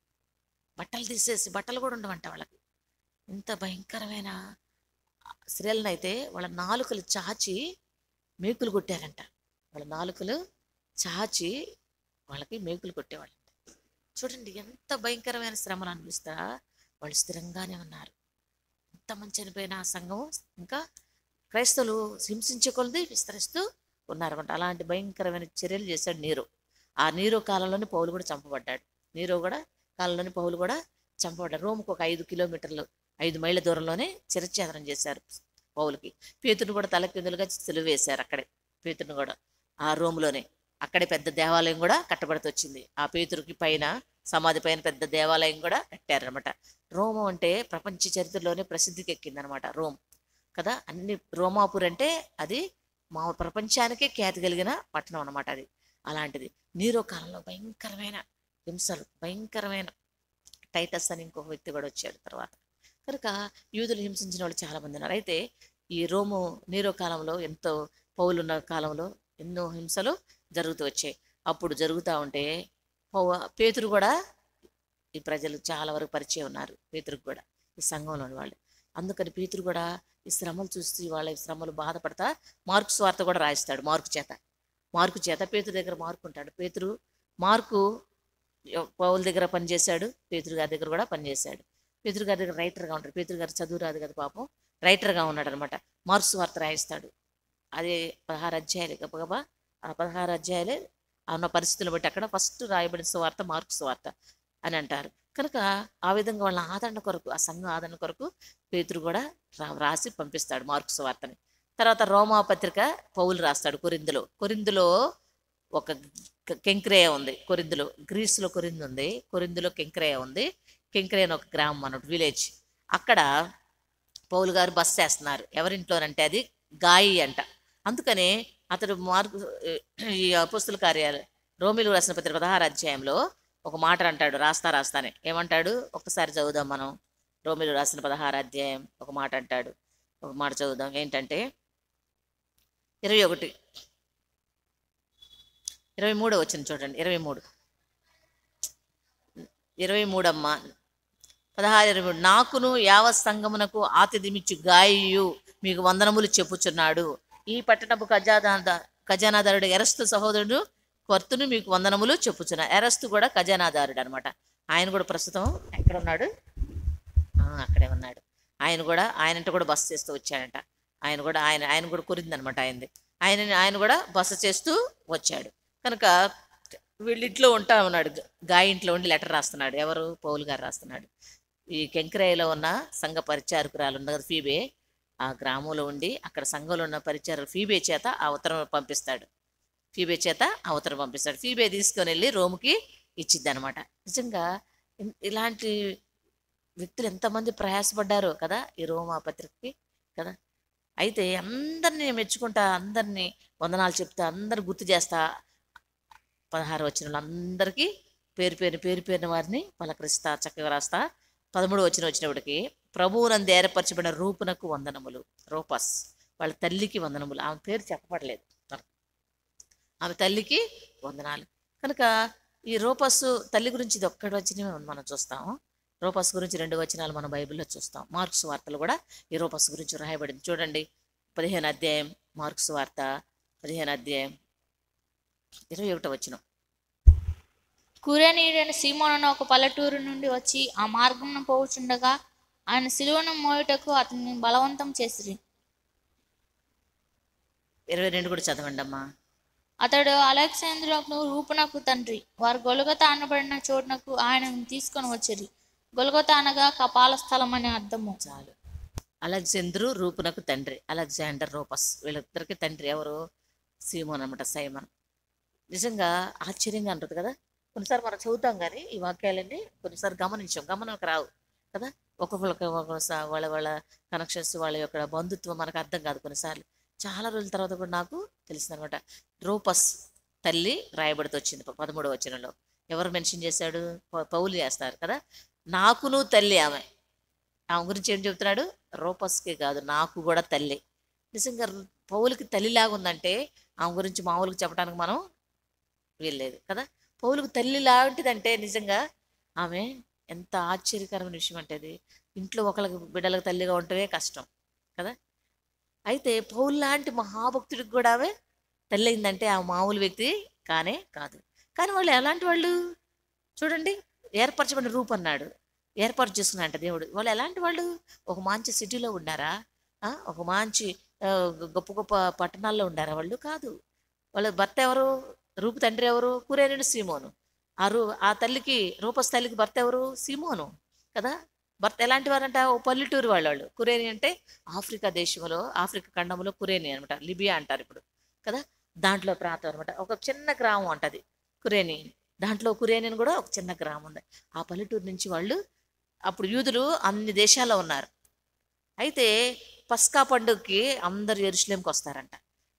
Speaker 1: బట్టలు తీసేసి, బట్టలు కూడా ఉండవంట వాళ్ళకి. ఇంత భయంకరమైన స్త్రీలనైతే వాళ్ళ నాలుకలు చాచి మేకులు కొట్టారంట. వాళ్ళ నాలుకలు చాచి వాళ్ళకి మేకులు కొట్టేవాళ్ళంట. చూడండి, ఎంత భయంకరమైన శ్రమలు అనిపిస్తా వాళ్ళు స్థిరంగానే ఉన్నారు. ఎంతమంది చనిపోయిన ఆ సంఘం ఇంకా క్రైస్తవులు హింసించే కొలది విస్తరిస్తూ ఉన్నారన్నమాట. అలాంటి భయంకరమైన చర్యలు చేశాడు నీరో. ఆ నీరో కాలంలోనే పౌలు కూడా చంపబడ్డాడు. కాలంలోని పౌలు కూడా చంపబడ్డాడు. రోమ్కి ఒక 5 కిలోమీటర్లు 5 మైళ్ళ దూరంలోనే చిరఛేదనం చేశారు పౌలుకి. పేతురుని కూడా తలకిందులుగా సిలువ వేశారు అక్కడే. పేతురుని కూడా ఆ రోమ్లోనే అక్కడే పెద్ద దేవాలయం కూడా కట్టబడుతూ వచ్చింది. ఆ పేతురుకి పైన సమాధి పైన పెద్ద దేవాలయం కూడా కట్టారనమాట. రోమ్ అంటే ప్రపంచ చరిత్రలోనే ప్రసిద్ధికి ఎక్కిందనమాట రోమ్ కదా. రోమాపూర్ అంటే అది మా ప్రపంచానికే ఖ్యాతి కలిగిన పట్టణం అనమాట అది. అలాంటిది నీరో కాలంలో భయంకరమైన హింసలు, భయంకరమైన టైటస్ అని ఇంకొక వ్యక్తి కూడా వచ్చాడు తర్వాత. కనుక యూదులు హింసించిన వాళ్ళు చాలామంది ఉన్నారు. అయితే ఈ నీరో కాలంలో ఎంతో పౌలున్న కాలంలో ఎన్నో హింసలు జరుగుతూ వచ్చాయి. అప్పుడు జరుగుతూ ఉంటే పేతురు కూడా ఈ ప్రజలు చాలా వరకు పరిచయం ఉన్నారు పేతురుకు కూడా, ఈ సంఘంలోని వాళ్ళు. అందుకని పేతురు కూడా ఈ శ్రమలు చూసి వాళ్ళ ఈ శ్రమలు బాధపడతా మార్కు స్వార్త కూడా రాయిస్తాడు. మార్కు చేత పేతురు దగ్గర మార్కు ఉంటాడు. మార్కు పౌలు దగ్గర పనిచేశాడు, పేతురు గారి దగ్గర కూడా పనిచేశాడు. పేతురు గారి దగ్గర రైటర్గా ఉంటాడు. పేతురు గారు చదువు రాదు కదా పాపం, రైటర్గా ఉన్నాడు అనమాట. మార్కు స్వార్త రాయిస్తాడు. అదే 16 అధ్యాయాలు గబగబా ఆ 16 అధ్యాయాలే ఉన్న పరిస్థితులను బట్టి అక్కడ ఫస్ట్ రాయబడిన సువార్త మార్కు సువార్త అని అంటారు. కనుక ఆ విధంగా వాళ్ళ ఆదరణ కొరకు, ఆ సంఘ ఆదరణ కొరకు పేతురు కూడా రాసి పంపిస్తాడు మార్కు సువార్తని. తర్వాత రోమా పత్రిక పౌలు రాస్తాడు. కొరింథులో ఒక కెంక్రేయ ఉంది. గ్రీసులో కొరింథు ఉంది. కొరింథులో కెంక్రేయ ఉంది. కెంక్రేయ అని ఒక గ్రామం అన్నట్టు, విలేజ్. అక్కడ పౌలు గారు బస్ చేస్తున్నారు. ఎవరింట్లోనంటే అది గాయి అంట. అందుకనే అతడు ఈ అపోస్తుల కార్యాలు రోమిలకు రాసిన పత్రిక 16 అధ్యాయంలో ఒక మాట అంటాడు. రాస్తానే ఏమంటాడు ఒక్కసారి చదువుదాం మనం. రోమిలకు రాసిన 16 అధ్యాయం ఒక మాట అంటాడు. ఒక మాట చదువుదాం. ఏంటంటే 23 వచ్చింది చూడండి. 23 అమ్మ 16:23 నాకును యావత్ సంగమునకు ఆతిథ్యమిచ్చు గాయు మీకు వందనములు చెప్పుచున్నాడు. ఈ పట్టణపు ఖజానాదారుడు ఎరస్తు సహోదరుడు కొర్తును మీకు వందనములు చెప్పుచున్నాడు. ఎరస్తు కూడా ఖజానాదారుడు అనమాట. ఆయన కూడా ప్రస్తుతం ఎక్కడ ఉన్నాడు? అక్కడే ఉన్నాడు. ఆయనంట కూడా బస చేస్తూ వచ్చాడంట. ఆయన కూడా కొరిందనమాట ఆయనది. ఆయన కూడా బస చేస్తూ వచ్చాడు. కనుక వీళ్ళింట్లో ఉంటా ఉన్నాడు. ఇంట్లో ఉండి లెటర్ రాస్తున్నాడు. ఎవరు? పౌలు గారు రాస్తున్నాడు. ఈ కెంక్రేయలో ఉన్న సంఘ పరిచారకురాలు ఉంది కదా ఫీబే, ఆ గ్రామంలో ఉండి అక్కడ సంఘంలో ఉన్న పరిచారకులు ఫీబే చేత ఆ ఉత్తరం పంపిస్తాడు. ఫీబే తీసుకొని వెళ్ళి రోమ్కి ఇచ్చిద్ది అనమాట. నిజంగా ఇలాంటి వ్యక్తులు ఎంతమంది ప్రయాసపడ్డారో కదా ఈ రోమా పత్రికకి కదా. అయితే అందరినీ మెచ్చుకుంటా, అందరినీ వందనాలు చెప్తా, అందరు గుర్తు చేస్తా 16 వచనంలో అందరికీ పేరు పేరున వారిని పలకరిస్తా చక్కగా రాస్తా. 13 వచ్చినప్పటికి ప్రభువునందు ఏర్పరచబడిన రూపునకు వందనములు, రూపస్ వాళ్ళ తల్లికి వందనములు. ఆమె పేరు చెప్పబడలేదు, ఆమె తల్లికి వందనాలు. కనుక ఈ రూపస్ తల్లి గురించి ఇది ఒక్కటి వచ్చినమే మనం చూస్తాము. రూపస్ గురించి 2 వచనాలు మనం బైబిల్లో చూస్తాం. మార్క్స్ వార్తలు కూడా ఈ రూపస్ గురించి రాయబడింది. చూడండి 15వ అధ్యాయం, మార్క్స్ వార్త 15వ అధ్యాయం 21వ వచనం.
Speaker 2: కురేనీయుడైన సీమోను ఒక పల్లెటూరు నుండి వచ్చి ఆ మార్గమున పోవుచుండగా ఆయన సిలువను మోయుటకు అతన్ని బలవంతం చేసిరి.
Speaker 1: 22 కూడా చదవండి అమ్మా.
Speaker 2: అతడు అలెగ్జాంద్రునకు రూపునకు తండ్రి. వారు గొలగొత అనబడిన చోటునకు ఆయనను తీసుకొని వచ్చిరి. గొలగొత అనగా కపాల స్థలం అనే అర్థము.
Speaker 1: చాలు. అలెగ్జాంద్రు రూపునకు తండ్రి, అలెగ్జాండర్ రూపస్, వీళ్ళిద్దరికి తండ్రి ఎవరు? సీమోన్ అనమాట, సైమన్. నిజంగా ఆశ్చర్యంగా ఉంటుంది కదా. కొన్నిసార్లు మనం చదువుతాం కానీ ఈ వాక్యాలన్నీ కొన్నిసార్లు గమనంకి రావు కదా. ఒక్కొక్కరికి వాళ్ళ కనెక్షన్స్, వాళ్ళ యొక్క బంధుత్వం మనకు అర్థం కాదు కొన్నిసార్లు. చాలా రోజుల తర్వాత కూడా నాకు తెలిసిందనమాట. రూపస్ తల్లి రాయబడితే వచ్చింది 13వ వచనంలో. ఎవరు మెన్షన్ చేశాడు? పౌలు చేస్తారు కదా. నాకును తల్లి ఆమె గురించి ఏం చెబుతున్నాడు? రూపస్కే కాదు, నాకు కూడా తల్లి. నిజంగా పౌలుకి తల్లిలాగా ఉందంటే ఆమె గురించి మామూలుగా చెప్పడానికి మనం వీల్లేదు కదా. పౌలుకు తల్లి లాంటిదంటే నిజంగా ఆమె ఎంత ఆశ్చర్యకరమైన విషయం అంటే అది. ఇంట్లో ఒకళ్ళకి బిడ్డలకు తల్లిగా ఉండటమే కష్టం కదా. అయితే పౌలు లాంటి మహాభక్తుడికి కూడా ఆమె తల్లి అయిందంటే ఆ మామూలు వ్యక్తి కానే కాదు. కానీ వాళ్ళు ఎలాంటి వాళ్ళు చూడండి. ఏర్పరచబడిన రూపు అన్నాడు, ఏర్పాటు చేసుకున్నాడంట దేవుడు. వాళ్ళు ఎలాంటి వాళ్ళు? ఒక మంచి సిటీలో ఉన్నారా? ఒక మంచి గొప్ప గొప్ప పట్టణాల్లో ఉండారా? వాళ్ళు కాదు. వాళ్ళ భర్త ఎవరు? రూపు తండ్రి ఎవరు? కురేనుడు సీమోను. ఆ తల్లికి, రూపస్ తల్లికి భర్త ఎవరు? సీమోను కదా. భర్త ఎలాంటి వారంట? ఓ పల్లెటూరు వాళ్ళు. కురేని అంటే ఆఫ్రికా దేశంలో, ఆఫ్రికా ఖండంలో కురేని అనమాట. లిబియా అంటారు ఇప్పుడు కదా. దాంట్లో ప్రాంతం అనమాట. ఒక చిన్న గ్రామం అంటది కురేని. దాంట్లో కురేని అని కూడా ఒక చిన్న గ్రామం ఉంది. ఆ పల్లెటూరు నుంచి వాళ్ళు, అప్పుడు యూదులు అన్ని దేశాల్లో ఉన్నారు. అయితే పస్కా పండుగకి అందరు యెరూషలేంకి వస్తారంట.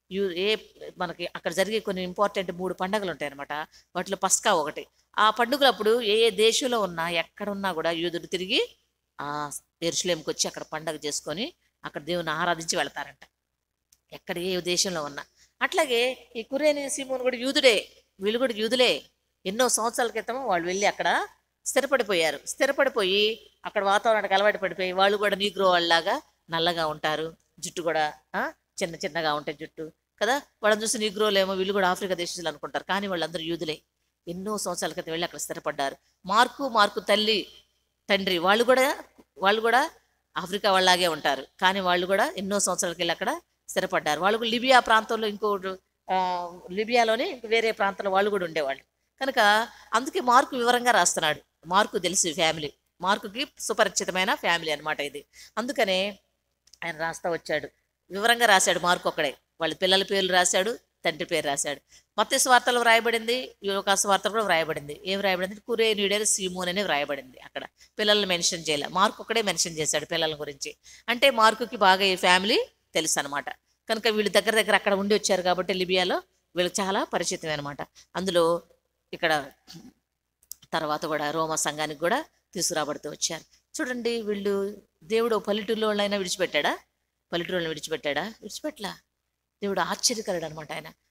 Speaker 1: మనకి అక్కడ జరిగే కొన్ని ఇంపార్టెంట్ 3 పండుగలు ఉంటాయి అనమాట. వాటిలో పస్కా ఒకటి. ఆ పండుగలప్పుడు ఏ దేశంలో ఉన్నా, ఎక్కడున్నా కూడా యూదులు తిరిగి ఆ యెరూషలేంకి వచ్చి అక్కడ పండుగ చేసుకొని అక్కడ దేవుని ఆరాధించి వెళ్తారంట, ఎక్కడ ఏ దేశంలో ఉన్నా. అట్లాగే ఈ కురేని సీమోను కూడా యూదుడే, వీళ్ళు కూడా యూదులే. ఎన్నో సంవత్సరాల క్రితం వాళ్ళు వెళ్ళి అక్కడ స్థిరపడిపోయి అక్కడ వాతావరణానికి అలవాటు పడిపోయి వాళ్ళు కూడా నీగ్రో వాళ్ళలాగా నల్లగా ఉంటారు. జుట్టు కూడా చిన్నగా ఉంటాయి జుట్టు కదా. వాళ్ళని చూసి నీగ్రోలేమో వీళ్ళు కూడా ఆఫ్రికా దేశాలు అనుకుంటారు. కానీ వాళ్ళందరూ యూదులే. ఎన్నో సంవత్సరాల క్రితం వెళ్ళి అక్కడ స్థిరపడ్డారు. మార్కు తండ్రి వాళ్ళు కూడా ఆఫ్రికా వాళ్ళలాగే ఉంటారు. కానీ వాళ్ళు కూడా ఎన్నో సంవత్సరాలకి వెళ్ళి అక్కడ స్థిరపడ్డారు. వాళ్ళు లిబియా ప్రాంతంలో, లిబియాలోనే వేరే ప్రాంతంలో వాళ్ళు కూడా ఉండేవాళ్ళు. కనుక అందుకే మార్కు వివరంగా రాస్తున్నాడు. మార్కు తెలుసు ఫ్యామిలీ, మార్కుకి సుపరిచితమైన ఫ్యామిలీ అనమాట ఇది. అందుకనే ఆయన రాస్తా వచ్చాడు, వివరంగా రాశాడు. మార్కు ఒక్కడే వాళ్ళ పిల్లల పేర్లు రాశాడు, తండ్రి పేరు రాశాడు. మత్తయి సువార్తలో వ్రాయబడింది, యోకా సువార్తలో కూడా వ్రాయబడింది. ఏం వ్రాయబడింది? కురేనీయుడైన సీమోన్ అని వ్రాయబడింది. అక్కడ పిల్లల్ని మెన్షన్ చేయలే, మార్కు ఒక్కడే మెన్షన్ చేశాడు పిల్లల గురించి. అంటే మార్కుకి బాగా ఈ ఫ్యామిలీ తెలుసు అనమాట. కనుక వీళ్ళు దగ్గర అక్కడ ఉండి వచ్చారు కాబట్టి లిబియాలో వీళ్ళకి చాలా పరిచితం అనమాట. అందులో ఇక్కడ తర్వాత కూడా రోమా సంఘానికి కూడా తీసుకురాబడుతూ వచ్చారు. చూడండి, వీళ్ళు దేవుడు పల్లెటూరులో వాళ్ళైనా విడిచిపెట్టాడా? విడిచిపెట్టలా. దేవుడు ఆశ్చర్యకరుడు అనమాట. ఆయన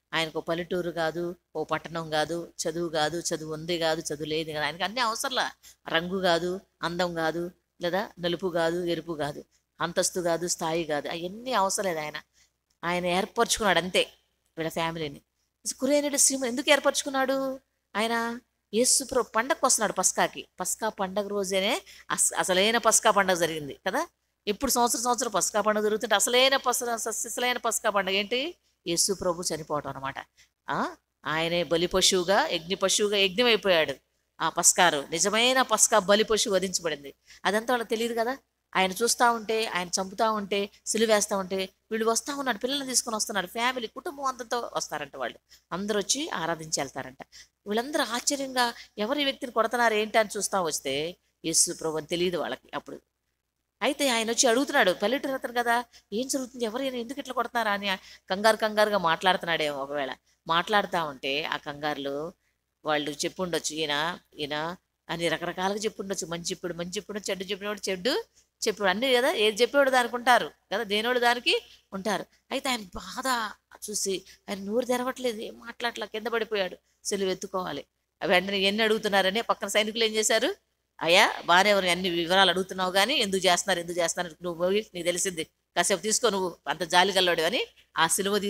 Speaker 1: ఆయనకు పల్లెటూరు కాదు, ఓ పట్టణం కాదు, చదువు కాదు, చదువు ఉంది కాదు, చదువు లేదు కాదు, ఆయనకు అన్నీ అవసరంలా. రంగు కాదు, అందం కాదు, లేదా నలుపు కాదు, ఎరుపు కాదు, అంతస్తు కాదు, స్థాయి కాదు, అవన్నీ అవసరం లేదు. ఆయన ఆయన ఏర్పరచుకున్నాడు అంతే వీళ్ళ ఫ్యామిలీని. కురేనుడు సీమోను ఎందుకు ఏర్పరచుకున్నాడు ఆయన? యేసు పండగకు వస్తున్నాడు పస్కాకి. పస్కా పండగ రోజేనే అసలైన పస్కా పండగ జరిగింది కదా. ఇప్పుడు సంవత్సరం పస్కా పండుగ జరుగుతుంటే అసలైన పస్కా పండుగ ఏంటి? యేసు ప్రభు చనిపోవటం అనమాట. ఆయనే బలి పశువుగా, యజ్ఞం అయిపోయాడు. ఆ పస్కారు నిజమైన పస్కా బలి పశువు వధించబడింది. అదంతా వాళ్ళకి తెలియదు కదా. ఆయన చూస్తూ ఉంటే, ఆయన చంపుతూ ఉంటే, సిలువేస్తూ ఉంటే వీళ్ళు వస్తూ ఉన్నాడు, పిల్లల్ని తీసుకొని వస్తున్నాడు, ఫ్యామిలీ కుటుంబం అంతతో వస్తారంట. వాళ్ళు అందరూ వచ్చి ఆరాధించి వెళ్తారంట. వీళ్ళందరూ ఆశ్చర్యంగా ఎవరు ఈ వ్యక్తిని కొడుతున్నారు ఏంటి అని చూస్తూ వస్తే యేసు ప్రభు అని తెలియదు వాళ్ళకి అప్పుడు. అయితే ఆయన వచ్చి అడుగుతున్నాడు, పల్లెటూరు అతను కదా, ఏం జరుగుతుంది, ఎవరైనా ఎందుకు ఇట్లా కొడతారా అని కంగారుగా మాట్లాడుతున్నాడేమో. ఒకవేళ మాట్లాడుతూ ఉంటే ఆ కంగారులో వాళ్ళు చెప్పుండొచ్చు, ఈయన అని రకరకాలుగా చెప్పుండొచ్చు. మంచి చెప్పుడు, చెడ్డు చెప్పినవాడు చెడ్డు చెప్పాడు, అన్నీ కదా, ఏది చెప్పేవాడు దానికి ఉంటారు కదా, దేనివాడు దానికి ఉంటారు. అయితే ఆయన బాధ చూసి ఆయన నోరు తెరవట్లేదు, ఏం మాట్లాడట్లా, కింద పడిపోయాడు. సెలువు ఎత్తుకోవాలి. వెంటనే ఎన్ని అడుగుతున్నారని పక్కన సైనికులు ఏం చేశారు? అయ్యా బాగానే ఎవరు అన్ని వివరాలు అడుగుతున్నావు కానీ ఎందుకు చేస్తున్నారు, నువ్వు పోయి నీకు తెలిసింది కాసేపు తీసుకో, నువ్వు అంత జాలి గల్లోడు అని ఆ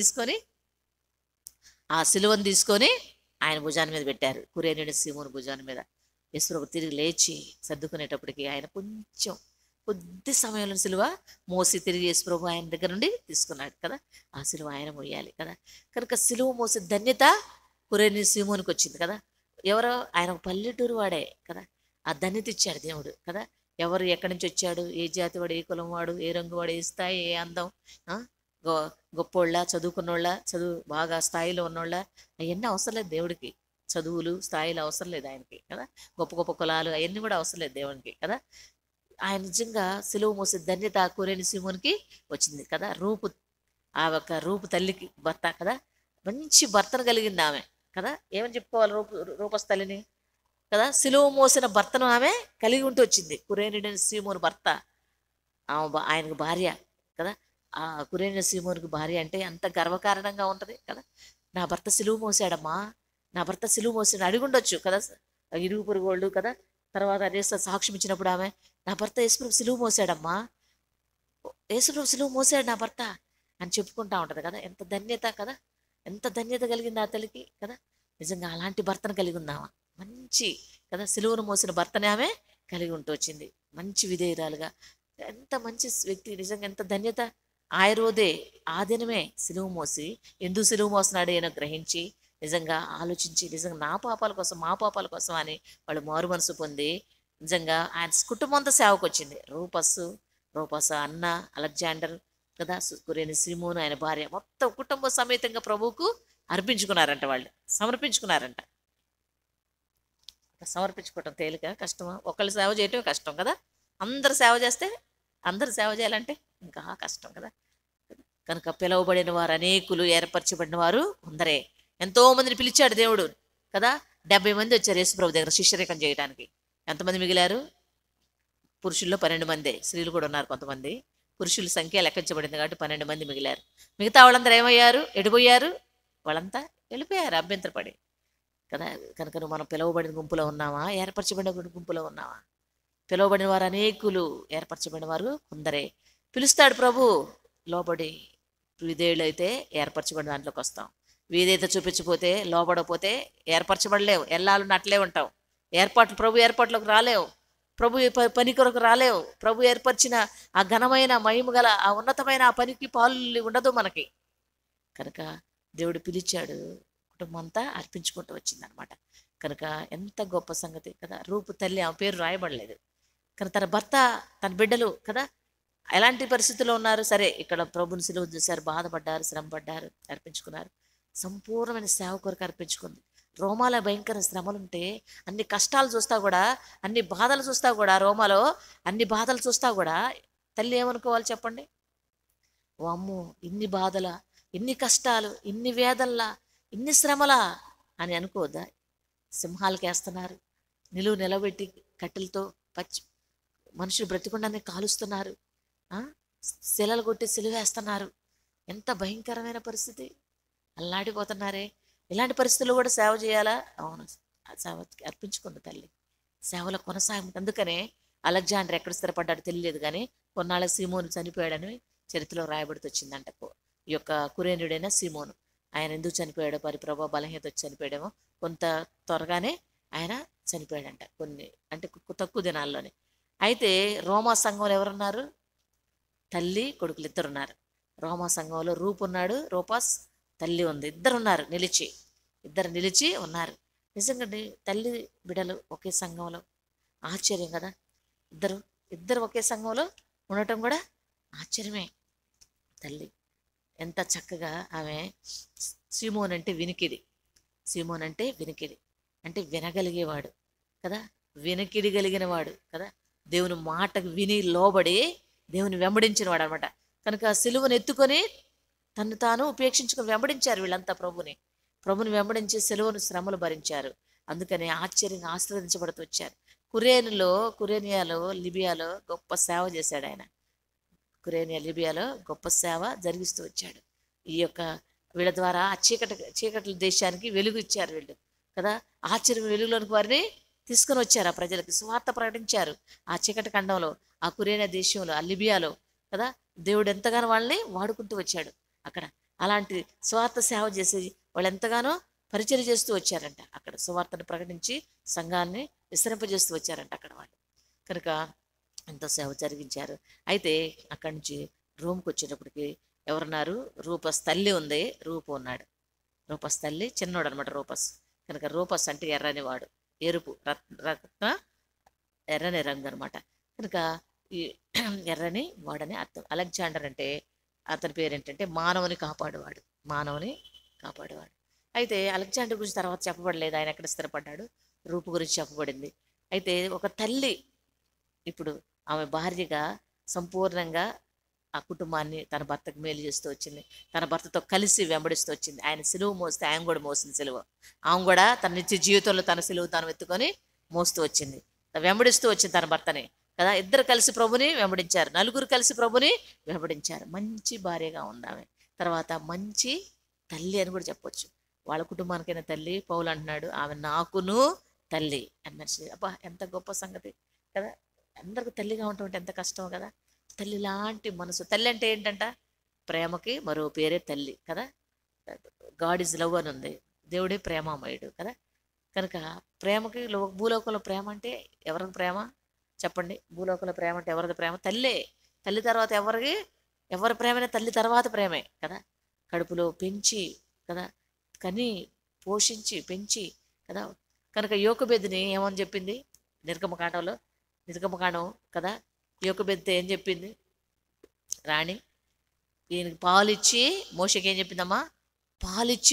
Speaker 1: సిలువను తీసుకొని ఆయన భుజాన్ని మీద పెట్టారు. కురేనుడు సీమోను భుజాన్ని మీద. యేసు ప్రభు తిరిగి లేచి సర్దుకునేటప్పటికి ఆయన కొద్ది సమయంలో సిలువ మోసి తిరిగి యేసు ప్రభు ఆయన దగ్గర నుండి తీసుకున్నాడు కదా. ఆ సిలువ ఆయన మోయాలి కదా. కనుక సిలువ మోసే ధన్యత కురేనుడు సీమోనికి వచ్చింది కదా. ఎవరో ఆయన ఒక పల్లెటూరు వాడే కదా. ఆ ధన్యత ఇచ్చాడు దేవుడు కదా. ఎవరు ఎక్కడి నుంచి వచ్చాడు, ఏ జాతి వాడు, ఏ కులం వాడు, ఏ రంగు వాడు, ఏ స్థాయి, ఏ అందం, గొప్పోళ్ళ, చదువుకున్నోళ్ళ, చదువు బాగా స్థాయిలో ఉన్నోళ్ళ, అవన్నీ అవసరం లేదు దేవుడికి. చదువులు స్థాయిలు అవసరం లేదు ఆయనకి కదా. గొప్ప గొప్ప కులాలు అవన్నీ కూడా అవసరం లేదు దేవునికి కదా. ఆయన నిజంగా సిలువ మోసే ధన్యత కురేను సీమోనికి వచ్చింది కదా. ఆ యొక్క రూపు తల్లికి భర్త కదా, మంచి భర్తను కలిగింది ఆమె కదా. ఏమని చెప్పుకోవాలి రూపస్థలిని కదా. సిలువ మోసిన భర్తను ఆమె కలిగి ఉంటూ వచ్చింది. కురేనుడు సీమోను భర్త, ఆయనకు భార్య కదా. ఆ కురేనుడు సీమోనుకు భార్య అంటే ఎంత గర్వకారణంగా ఉంటుంది కదా. నా భర్త సిలువ మోసాడమ్మా, నా భర్త సిలువ మోసాడు అడిగుండొచ్చు కదా. ఇరుగు పొరుగోళ్ళు కదా. తర్వాత సాక్ష్యం ఇచ్చినప్పుడు ఆమె, నా భర్త యేసుప్రభు సిలువ మోసాడమ్మా, యేసుప్రభు సిలువ మోసాడు నా భర్త అని చెప్పుకుంటా ఉంటుంది కదా. ఎంత ధన్యత కదా, ఎంత ధన్యత కలిగింది ఆ తల్లికి కదా. నిజంగా అలాంటి భర్తను కలిగి ఉందామా, మంచి కదా. సిలువను మోసిన భర్తని ఆమె కలిగి ఉంటూ వచ్చింది, మంచి విధేయురాలుగా. ఎంత మంచి వ్యక్తి, నిజంగా ఎంత ధన్యత. రోజే ఆ దినమే సిలువ మోసి ఎందుకు సిలువ మోస్తున్నాడు ఏనో గ్రహించి నిజంగా ఆలోచించి, నిజంగా నా పాపాల కోసం, మా పాపాల కోసం అని వాళ్ళు మారు మనసు పొంది నిజంగా ఆయన కుటుంబం అంతా సేవకు వచ్చింది. రూపస్ అన్న అలెగ్జాండర్ కదా, కురేను సీమోను ఆయన భార్య మొత్తం కుటుంబ సమేతంగా ప్రభువుకు అర్పించుకున్నారంట, వాళ్ళు సమర్పించుకున్నారంట. సమర్పించుకోవటం తేలిక కష్టమా? ఒకళ్ళు సేవ చేయటం కష్టం కదా. అందరు సేవ చేయాలంటే ఇంకా కష్టం కదా. కనుక పిలువబడిన వారు అనేకులు, ఏర్పరచబడిన వారు కొందరే. ఎంతో మందిని పిలిచాడు దేవుడు కదా. 70 మంది వచ్చారు యేసుప్రభు దగ్గర శిష్యరేఖం చేయడానికి. ఎంతమంది మిగిలారు? పురుషుల్లో 12 మందే, స్త్రీలు కూడా ఉన్నారు కొంతమంది. పురుషుల సంఖ్య లెక్కించబడింది కాబట్టి 12 మంది మిగిలారు. మిగతా వాళ్ళందరూ ఏమయ్యారు, ఎడిపోయారు? వాళ్ళంతా వెళ్ళిపోయారు అభ్యంతరపడి కదా. కనుక మనం పిలువబడిన గుంపులో ఉన్నావా, ఏర్పరచబడిన గుంపులో ఉన్నావా? పిలువబడిన వారు అనేకులు, ఏర్పరచబడిన వారు కొందరే. పిలుస్తాడు ప్రభు, లోబడి విధేయులైతే ఏర్పరచబడిన దాంట్లోకి వస్తాం. విధేయత చూపించకపోతే, లోబడకపోతే ఏర్పరచబడలేవు, ఎల్లాలని అట్లే ఉంటావు. ప్రభు ఏర్పాట్లోకి రాలేవు, ప్రభు పని కొరకు రాలేవు. ప్రభు ఏర్పరిచిన ఆ ఘనమైన మహిమ గల ఆ ఉన్నతమైన ఆ పనికి పాలు ఉండదు మనకి. కనుక దేవుడు పిలిచాడు, కుటుంబం అంతా అర్పించుకుంటూ వచ్చిందనమాట. కనుక ఎంత గొప్ప సంగతి కదా. రూపు తల్లి ఆ పేరు రాయబడలేదు, కానీ తన భర్త, తన బిడ్డలు కదా ఎలాంటి పరిస్థితుల్లో ఉన్నారు. సరే, ఇక్కడ ప్రభుని సిలువ చూశారు, బాధపడ్డారు, శ్రమపడ్డారు, అర్పించుకున్నారు. సంపూర్ణమైన సేవ కొరకు అర్పించుకుంది. రోమాల భయంకర శ్రమలుంటే, అన్ని కష్టాలు చూస్తా కూడా, అన్ని బాధలు చూస్తా కూడా, రోమాలో అన్ని బాధలు చూస్తా కూడా తల్లి ఏమనుకోవాలి చెప్పండి? అమ్మో, ఇన్ని బాధల, ఇన్ని కష్టాలు, ఇన్ని వేదల్లా, ఇన్ని శ్రమలా అని అనుకోవద్దా? సింహాలకి వేస్తున్నారు, నిలబెట్టి కట్టెలతో మనుషులు బ్రతికుండానే కాలుస్తున్నారు, శిలలు కొట్టి సిలువేస్తున్నారు. ఎంత భయంకరమైన పరిస్థితి. అల్లాడిపోతున్నారే, ఇలాంటి పరిస్థితుల్లో కూడా సేవ చేయాలా? అవును, ఆ సేవ అర్పించుకుంది తల్లి. సేవలో కొనసాగి అందుకనే అలెగ్జాండర్ ఎక్కడ స్థిరపడ్డాడో తెలియలేదు, కానీ కొన్నాళ్ళ సీమోను చనిపోయాడని చరిత్రలో రాయబడుతూ వచ్చిందంట. ఈ యొక్క కురేనుడైన సీమోను ఆయన ఎందుకు చనిపోయాడో, ప్రభావ బలహీనత వచ్చి చనిపోయాడేమో, కొంత త్వరగానే ఆయన చనిపోయాడంట, కొన్ని అంటే తక్కువ దినాల్లోనే. అయితే రోమా సంఘంలో ఎవరున్నారు? తల్లి కొడుకులు ఇద్దరు ఉన్నారు. రోమా సంఘంలో రూపు ఉన్నాడు, రూపాస్ తల్లి ఉంది, ఇద్దరు నిలిచి ఉన్నారు. నిజంగా తల్లి బిడ్డలు ఒకే సంఘంలో ఆశ్చర్యం కదా. ఇద్దరు ఒకే సంఘంలో ఉండటం కూడా ఆశ్చర్యమే. తల్లి ఎంత చక్కగా ఆమె సీమోన్ అంటే వినికిడి, అంటే వినగలిగేవాడు కదా, వినికిడి కలిగిన వాడు కదా, దేవుని మాటకు విని లోబడి దేవుని వెంబడించిన వాడు అనమాట. కనుక సిలువను ఎత్తుకొని తను తాను ఉపేక్షించుకొని వెంబడించారు వీళ్ళంతా. ప్రభుని వెంబడించి సిలువను శ్రమలు భరించారు. అందుకని ఆశ్చర్యంగా ఆశీర్వదించబడుతూ వచ్చారు. కురేనియాలో లిబియాలో గొప్ప సేవ చేశాడు ఆయన. లిబియాలో గొప్ప సేవ జరిగిస్తూ వచ్చాడు. ఈ యొక్క వీళ్ళ ద్వారా ఆ చీకటి దేశానికి వెలుగు ఇచ్చారు వీళ్ళు కదా. ఆశ్చర్యం వెలుగులోనికి వారిని తీసుకొని వచ్చారు. ఆ ప్రజలకి సువార్త ప్రకటించారు. ఆ చీకటి ఖండంలో, ఆ కురేనియా దేశంలో, ఆ లిబియాలో కదా దేవుడు ఎంతగానో వాళ్ళని వాడుకుంటూ వచ్చాడు అక్కడ. అలాంటి సువార్త సేవ చేసి వాళ్ళు ఎంతగానో పరిచయం చేస్తూ వచ్చారంట. అక్కడ సువార్తను ప్రకటించి సంఘాన్ని విస్తరింపజేస్తూ వచ్చారంట అక్కడ వాళ్ళు. కనుక ఎంతో సేవ జరిగించారు. అయితే అక్కడి నుంచి రూమ్కి వచ్చేటప్పటికి ఎవరున్నారు? రూపస్ తల్లి ఉంది, రూపు ఉన్నాడు. రూపస్ తల్లి చిన్నోడు అనమాట రూపస్. కనుక రూపస్ అంటే ఎర్రని వాడు, ఎరుపు రత్న ఎర్రని రంగు అనమాట. కనుక ఈ ఎర్రని వాడని అర్థం. అలెగ్జాండర్ అంటే అతని పేరు ఏంటంటే మానవుని కాపాడువాడు. అయితే అలెగ్జాండర్ గురించి తర్వాత చెప్పబడలేదు, ఆయన ఎక్కడ స్థిరపడ్డాడు. రూపు గురించి చెప్పబడింది. అయితే ఒక తల్లి ఇప్పుడు ఆమె భార్యగా సంపూర్ణంగా ఆ కుటుంబాన్ని తన భర్తకు మేలు చేస్తూ వచ్చింది. తన భర్తతో కలిసి వెంబడిస్తూ వచ్చింది. ఆయన సిలువ మోస్తే ఆయన కూడా మోసింది సిలువ. ఆమె కూడా తన నిత్య జీవితంలో తన సిలువ తాను ఎత్తుకొని మోస్తూ వచ్చింది, వెంబడిస్తూ వచ్చింది తన భర్తని కదా. ఇద్దరు కలిసి ప్రభుని వెంబడించారు, నలుగురు కలిసి ప్రభుని వెంబడించారు. మంచి భార్యగా ఉంది ఆమె. తర్వాత మంచి తల్లి అని కూడా చెప్పొచ్చు. వాళ్ళ కుటుంబానికైనా తల్లి. పౌలు అంటున్నాడు ఆమె నాకును తల్లి అన్నది. అబ్బా ఎంత గొప్ప సంగతి కదా. అందరికి తల్లిగా ఉండటం ఎంత కష్టమో కదా. తల్లి లాంటి మనసు. తల్లి అంటే ఏంటంట? ప్రేమకి మరో పేరే తల్లి కదా. గాడ్ ఈజ్ లవ్ అని ఉంది, దేవుడే ప్రేమామయుడు కదా. కనుక ప్రేమకి భూలోకంలో ప్రేమ అంటే ఎవరికి ప్రేమ చెప్పండి? భూలోకంలో ప్రేమ అంటే ఎవరిది ప్రేమ? తల్లే. తల్లి తర్వాత ఎవరి ప్రేమైనా తల్లి తర్వాత ప్రేమే కదా. కడుపులో పెంచి కదా, కని పోషించి పెంచి కదా. కనుక యోకోబేదుని ఏమని చెప్పింది నిర్గమకాండం కదా. యోకోబేదుతో ఏం చెప్పింది రాణి? ఈయనకి పాలిచ్చి, మోషకి ఏం చెప్పిందమ్మా? పాలిచ్చి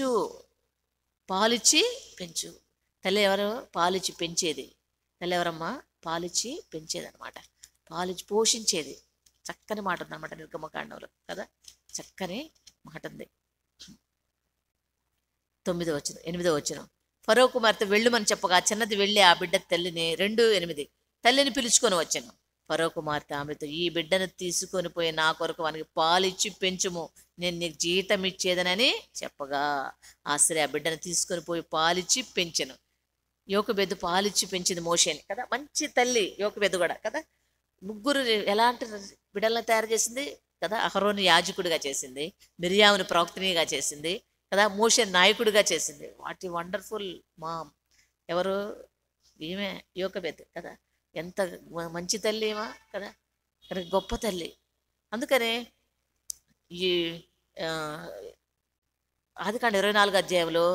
Speaker 1: పెంచు. తల్లి ఎవరు? పాలిచ్చి పెంచేది. తల్లి ఎవరమ్మా? పాలిచ్చి పెంచేది అనమాట, పాలిచ్చి పోషించేది. చక్కని మాట ఉంది అనమాట నిర్గమకాండంలో కదా. చక్కని మాట ఉంది. 8వ వచనం. ఫరో కుమార్తె వెళ్ళుమని చెప్పగా చిన్నది వెళ్ళి ఆ బిడ్డ తల్లిని 2:8 తల్లిని పిలుచుకొని వచ్చాను. ఫరో కుమార్తె ఆమెతో ఈ బిడ్డను తీసుకొని పోయి నా కొరకు వానికి పాలిచ్చి పెంచుము, నేను నీకు జీతం ఇచ్చేదనని చెప్పగా ఆశ్రయ ఆ బిడ్డను తీసుకొని పోయి పాలిచ్చి పెంచెను. యోకోబేదు పాలిచ్చి పెంచింది మోషేని కదా. మంచి తల్లి యోకోబేదు కూడా కదా. ముగ్గురు ఎలాంటి బిడ్డలను తయారు చేసింది కదా. అహరోను యాజకుడిగా చేసింది, మిరియాముని ప్రవక్తనిగా చేసింది కదా, మోషే నాయకుడిగా చేసింది. వాటి వండర్ఫుల్ మామ్ ఎవరు? ఈమె యోకోబేదు కదా. ఎంత మంచి తల్లి ఏమా కదా, గొప్ప తల్లి. అందుకనే ఈ ఆదికాండం 24వ అధ్యాయంలో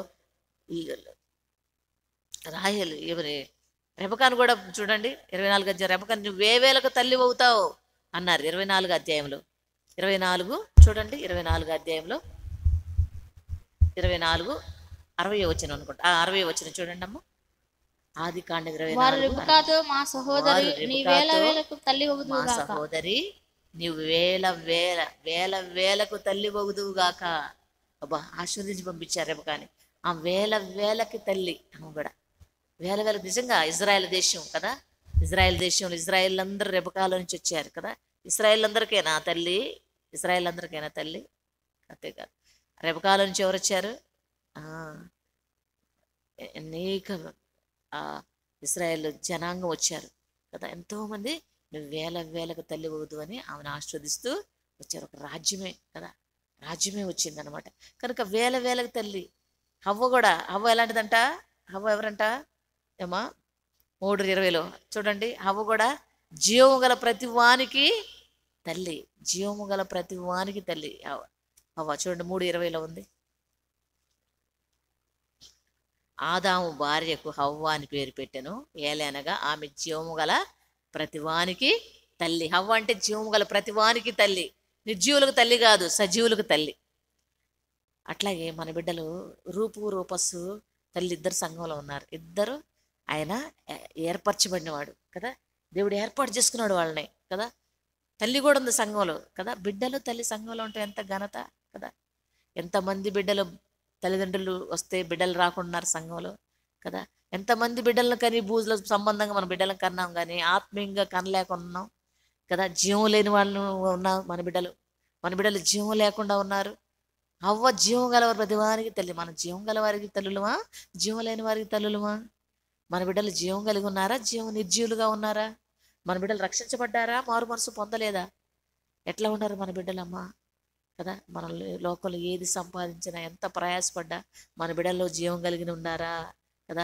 Speaker 1: రాహేలు ఎవరి రెబకాను కూడా చూడండి. 24వ అధ్యాయం రెబకాను నువ్వు వేవేలకు తల్లి అవుతావు అన్నారు 24వ అధ్యాయంలో. 24 చూడండి. 24వ అధ్యాయంలో 24:60 వచనం అనుకుంటా. 60 వచనం చూడండి అమ్మ. ఆదికాండం 24.
Speaker 2: రెబెకాతో మా సహోదరి నీ వేల వేలకు తల్లి వగుదువు గాక.
Speaker 1: మా సహోదరి నీవు వేల వేలకు తల్లి వగుదువు గాక. అబ్బా ఆశీర్వదించి పంపించారు రెబకాని. ఆ వేలకి తల్లి ఆమె కూడా. వేలకు నిజంగా ఇజ్రాయెల్ దేశం కదా. ఇజ్రాయెల్ దేశంలో ఇజ్రాయెల్ అందరూ రెబకాలో నుంచి వచ్చారు కదా. ఇజ్రాయెల్ అందరికైనా తల్లి అంతేకాదు. రెబకాల నుంచి ఎవరు వచ్చారు? ఆ, అనేక ఆ, ఇశ్రాయేల్ జనాంగం వచ్చారు కదా. ఎంతోమంది నువ్వు వేల వేలకు తల్లి అవుదు అని ఆమెను ఆశీర్వదిస్తూ వచ్చారు. ఒక రాజ్యమే కదా, రాజ్యమే వచ్చిందనమాట. కనుక వేల వేలకు తల్లి. హవ్వ కూడా, హవ్వ ఎలాంటిదంట? హవ్వ ఎవరంట ఏమా? 3:20 చూడండి. హవ్వ కూడా జీవము గల ప్రతి వానికి తల్లి, జీవము గల ప్రతి వానికి తల్లి హవ్వ. హవ్వ చూడండి 3:20 ఉంది. ఆదాము భార్యకు హవ్వ అని పేరు పెట్టెను, ఏలనగా ఆమె జీవము గల ప్రతివానికి తల్లి. హవ్వ అంటే జీవము గల ప్రతివానికి తల్లి, నిర్జీవులకు తల్లి కాదు, సజీవులకు తల్లి. అట్లాగే మన బిడ్డలు రూపు రూపస్సు తల్లి ఇద్దరు సంఘంలో ఉన్నారు. ఇద్దరు ఆయన ఏర్పరచబడినవాడు కదా, దేవుడు ఏర్పాటు చేసుకున్నాడు వాళ్ళని కదా. తల్లి కూడా ఉంది సంఘంలో కదా. బిడ్డలు తల్లి సంఘంలో ఉంటే ఎంత ఘనత కదా. ఎంతమంది బిడ్డలు తల్లిదండ్రులు వస్తే బిడ్డలు రాకుండా సంఘంలో కదా. ఎంతమంది బిడ్డలను కని బూజుల సంబంధంగా మన బిడ్డలను కన్నాం, కానీ ఆత్మీయంగా కనలేకున్నాం కదా. జీవం లేని వాళ్ళు ఉన్నాం మన బిడ్డలు. మన బిడ్డలు జీవం లేకుండా ఉన్నారు. అవ్వ జీవం గలవారు ప్రతివారికి తల్లి. మన జీవం గల వారికి తల్లులమా, జీవం లేని వారికి తల్లులమా? మన బిడ్డలు జీవం కలిగి ఉన్నారా, జీవం నిర్జీవులుగా ఉన్నారా? మన బిడ్డలు రక్షించబడ్డారా, మారు మనసు పొందలేదా? ఎట్లా ఉన్నారు మన బిడ్డలమ్మా కదా. మన లోకంలో ఏది సంపాదించినా, ఎంత ప్రయాసపడ్డా మన బిడ్డల్లో జీవం కలిగి ఉన్నారా కదా.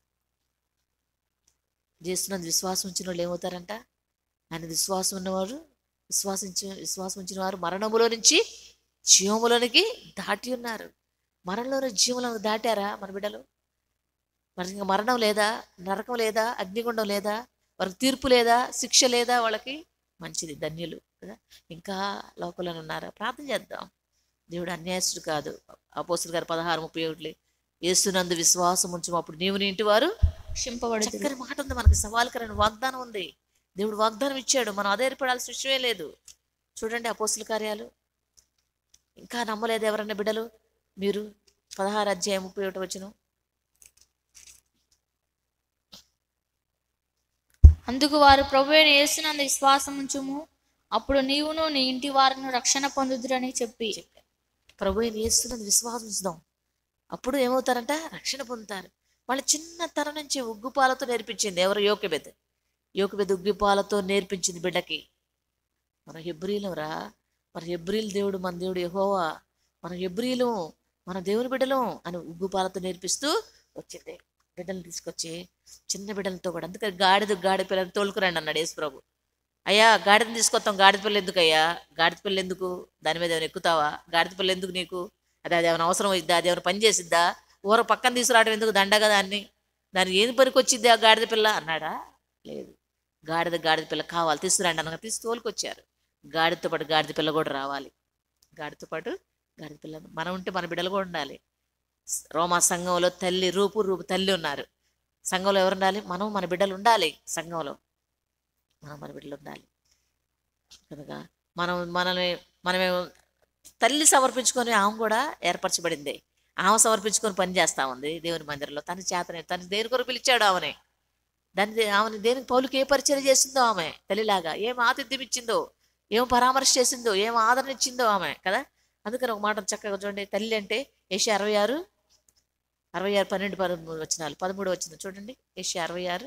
Speaker 1: చేస్తున్నది విశ్వాసం ఉంచిన వాళ్ళు ఏమవుతారంట? ఆయన విశ్వాసం ఉన్నవారు, విశ్వాసం ఉంచిన వారు మరణములో నుంచి జీవములోనికి దాటి ఉన్నారు. మరణంలో జీవములను దాటారా మన బిడ్డలు? మరి ఇంకా మరణం లేదా, నరకం లేదా, అగ్నిగుండం లేదా, వారికి తీర్పు లేదా, శిక్ష లేదా? వాళ్ళకి మంచిది, ధన్యులు కదా. ఇంకా లోకంలో ఉన్నారా? ప్రార్థన చేద్దాం. దేవుడు అన్యాయస్తుడు కాదు. అపోస్తలుల గారు 16:31 యేసునందు విశ్వాసం ఉంచము, అప్పుడు నీవు నీ ఇంటి వారు
Speaker 2: రక్షింపబడుదురు.
Speaker 1: చక్కని మాట ఉంది మనకి, సవాలుకరమైన వాగ్దానం ఉంది. దేవుడు వాగ్దానం ఇచ్చాడు, మనం ఆధారపడాల్సిన విషయమే లేదు. చూడండి అపోస్తల కార్యాలు. ఇంకా నమ్మలేదు ఎవరన్నా బిడ్డలు? మీరు 16:31
Speaker 2: అందుకు వారు ప్రభువైన యేసునందు విశ్వాసం ఉంచుము, అప్పుడు నీవును నీ ఇంటి వారును రక్షణ పొందుదురని చెప్పి.
Speaker 1: ప్రభు యేసునందు విశ్వాసం ఉంచుదాం, అప్పుడు ఏమవుతారంట? రక్షణ పొందుతారు. వాళ్ళు చిన్న తరం నుంచి ఉగ్గుపాలతో నేర్పించింది ఎవరు? యోకెబెద్ ఉగ్గుపాలతో నేర్పించింది బిడ్డకి. మన హెబ్రీలం రా, మన హెబ్రీలు దేవుడు, మన దేవుడు యెహోవా, మన హెబ్రీలు, మన దేవుని బిడ్డలం అని ఉగ్గుపాలతో నేర్పిస్తూ వచ్చింది. బిడ్డలను తీసుకొచ్చి చిన్న బిడ్డలతో కూడా. అందుకని గాడిద పిల్లలు తోలుకురండి అన్నాడు యేసు ప్రభు. అయ్యా గాడిదని తీసుకొస్తాం, గాడిద పిల్ల ఎందుకు అయ్యా? గాడిద పిల్ల ఎందుకు? దాని మీద ఏమైనా ఎక్కుతావా? గాడిద పిల్ల ఎందుకు నీకు? అది ఏమైనా అవసరం ఇద్దా? అది ఏమైనా పని చేసిద్దా? ఊర పక్కన తీసుకురావడం ఎందుకు? దండగా దాన్ని ఏది పనికి వచ్చిద్ది ఆ గాడిద పిల్ల అన్నాడా? లేదు. గాడిద పిల్ల కావాలి, తీసుకురండి అనగా తోలుకొచ్చారు. గాడితో పాటు గాడిద పిల్ల కూడా రావాలి. గాడితో పాటు గాడిద పిల్ల మనం ఉంటే మన బిడ్డలు కూడా ఉండాలి. రోమా సంఘంలో తల్లి రూపు తల్లి ఉన్నారు. సంఘంలో ఎవరు ఉండాలి? మనం, మన బిడ్డలు ఉండాలి. సంఘంలో మనం, మన బిడ్డలు ఉండాలి కనుక మనమే తల్లి సమర్పించుకొని ఆమె కూడా ఏర్పరచబడింది. ఆమె సమర్పించుకొని పని చేస్తా ఉంది దేవుని మందిరంలో. తన చేతనే, తను దేని కొరకు పిలిచాడు ఆమెని, ఆమెను దేనికి పౌలుకి ఏ పరిచయం చేసిందో ఆమె తల్లిలాగా, ఏం ఆతిథ్యం ఇచ్చిందో, ఏం పరామర్శ చేసిందో, ఏం ఆదరణ ఇచ్చిందో ఆమె కదా. అందుకని ఒక మాట చక్కగా చూడండి. తల్లి అంటే యెషయా 66 12 13 వచ్చింది చూడండి. యెషయా 66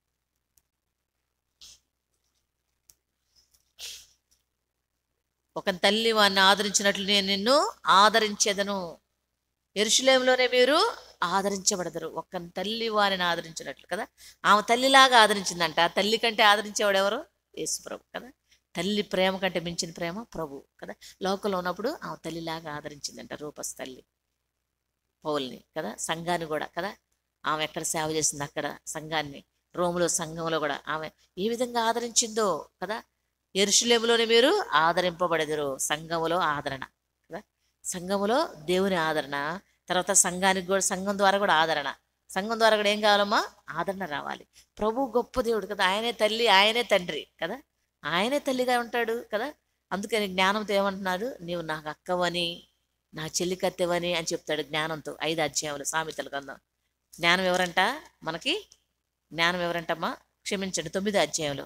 Speaker 1: ఒక తల్లి వాడిని ఆదరించినట్లు నేను నిన్ను ఆదరించేదను, యెరూషలేములోనే మీరు ఆదరించబడదరు. ఒక తల్లి వారిని ఆదరించినట్లు కదా. ఆమె తల్లిలాగా ఆదరించిందంట. తల్లి కంటే ఆదరించేవాడు ఎవరు? యేసు ప్రభు కదా. తల్లి ప్రేమ కంటే మించిన ప్రేమ ప్రభు కదా. లోకంలో ఉన్నప్పుడు ఆమె తల్లిలాగా ఆదరించిందంట రూపస్ తల్లి పౌల్ని కదా. సంఘాన్ని కూడా కదా. ఆమె ఎక్కడ సేవ చేసింది అక్కడ సంఘాన్ని, రోములో సంఘంలో కూడా ఆమె ఏ విధంగా ఆదరించిందో కదా. యెరూషలేములోనే మీరు ఆదరింపబడెదరు. సంఘములో ఆదరణ కదా. సంఘములో దేవుని ఆదరణ, తర్వాత సంఘానికి కూడా, సంఘం ద్వారా కూడా ఆదరణ. సంఘం ద్వారా కూడా ఏం కావాలమ్మా? ఆదరణ రావాలి. ప్రభు గొప్ప దేవుడు కదా. ఆయనే తల్లి, ఆయనే తండ్రి కదా. ఆయనే తల్లిగా ఉంటాడు కదా. అందుకని జ్ఞానంతో ఏమంటున్నాడు? నీవు నాకు అక్కవని, నా చెల్లికత్తెవని అని చెప్తాడు జ్ఞానంతో. 5 అధ్యాయంలో సామెతల గ్రంథం. జ్ఞానం ఎవరంట మనకి? జ్ఞానం ఎవరంటమ్మా? క్షమించండి, 9 అధ్యాయంలో.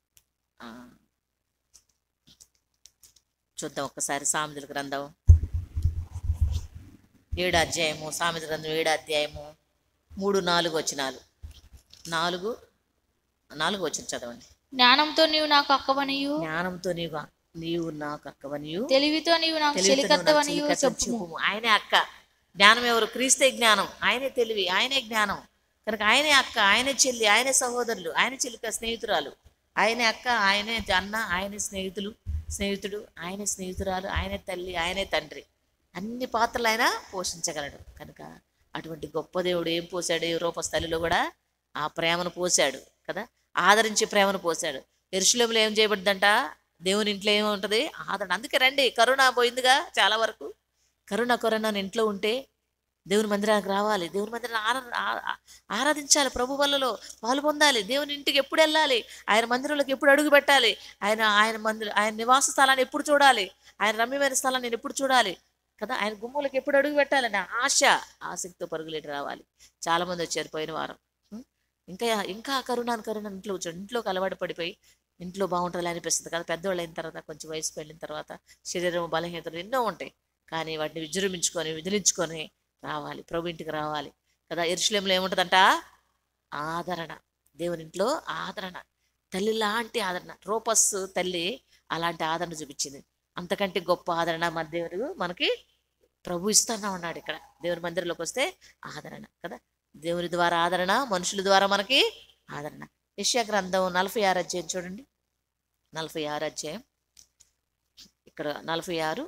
Speaker 1: చూద్దాం ఒక్కసారి సామెతల గ్రంథం 7 అధ్యాయము, సామెత గ్రంథం 7 అధ్యాయము 3, 4 వచనాలు. 4 వచ్చిన చదవండి.
Speaker 2: జ్ఞానంతో నీవు నాకు అక్కవనియు,
Speaker 1: జ్ఞానంతో నీవు నాకు అక్కవనియు,
Speaker 2: తెలివితో నీవు నాకు
Speaker 1: తెలివితో నువ్వు నాకు
Speaker 2: చెలికత్తవనియు
Speaker 1: చెలికత్తని
Speaker 2: చెప్పుము.
Speaker 1: చెప్పుము. ఆయనే అక్క. జ్ఞానం ఎవరు? క్రీస్తే జ్ఞానం. ఆయనే తెలివి, ఆయనే జ్ఞానం. కనుక ఆయనే అక్క, ఆయనే చెల్లి, ఆయనే సహోదరులు, ఆయనే చెల్లిక స్నేహితురాలు, ఆయనే అక్క, ఆయనే అన్న, ఆయనే స్నేహితుడు, ఆయనే స్నేహితురాలు, ఆయనే తల్లి, ఆయనే తండ్రి. అన్ని పాత్రలు ఆయన పోషించగలడు. కనుక అటువంటి గొప్ప దేవుడు ఏం పోసాడు? రూపస్థలిలో కూడా ఆ ప్రేమను పోసాడు కదా, ఆదరించే ప్రేమను పోసాడు. యెరూషలేములో ఏం చేయబడ్డంట? దేవుని ఇంట్లో ఏముంటది? ఆదరణ. అందుకే రండి, కరోనా పోయిందిగా చాలా వరకు. కరోనా ఇంట్లో ఉంటే దేవుని మందిరానికి రావాలి, దేవుని మందిరాన్ని ఆరాధించాలి, ప్రభు వల్లలో పాలు పొందాలి, దేవుని ఇంటికి ఎప్పుడు వెళ్ళాలి, ఆయన మందిరంలోకి ఎప్పుడు అడుగు పెట్టాలి, ఆయన నివాస స్థలాన్ని ఎప్పుడు చూడాలి, ఆయన రమ్యమైన స్థలాన్ని నేను ఎప్పుడు చూడాలి కదా, ఆయన గుమ్మలకి ఎప్పుడు అడుగు పెట్టాలని ఆసక్తితో పరుగులేటి రావాలి. చాలా మంది వచ్చారు పోయిన వారం. ఉం? ఇంకా కరుణ ఇంట్లో కూర్చోండి. ఇంట్లోకి అలవాటు పడిపోయి ఇంట్లో బాగుంటుంది అనిపిస్తుంది కదా. పెద్దవాళ్ళు అయిన తర్వాత, కొంచెం వయసుకు వెళ్ళిన తర్వాత శరీరం బలహీనతలు ఎన్నో ఉంటాయి. కానీ వాటిని విజృంభించుకొని విదిలించుకొని రావాలి, ప్రభు ఇంటికి రావాలి కదా. యెరూషలేములో ఏముంటుందంట? ఆదరణ. దేవుని ఇంట్లో ఆదరణ, తల్లి లాంటి ఆదరణ. రూపస్ తల్లి అలాంటి ఆదరణ చూపించింది. అంతకంటే గొప్ప ఆదరణ మన దేవుడు మనకి ప్రభు ఇస్తానే ఉన్నాడు. ఇక్కడ దేవుని మందిరంలోకి వస్తే ఆదరణ కదా. దేవుని ద్వారా ఆదరణ, మనుషుల ద్వారా మనకి ఆదరణ. యెషయా గ్రంథం 46 అధ్యాయం చూడండి. 46 అధ్యాయం, ఇక్కడ 46,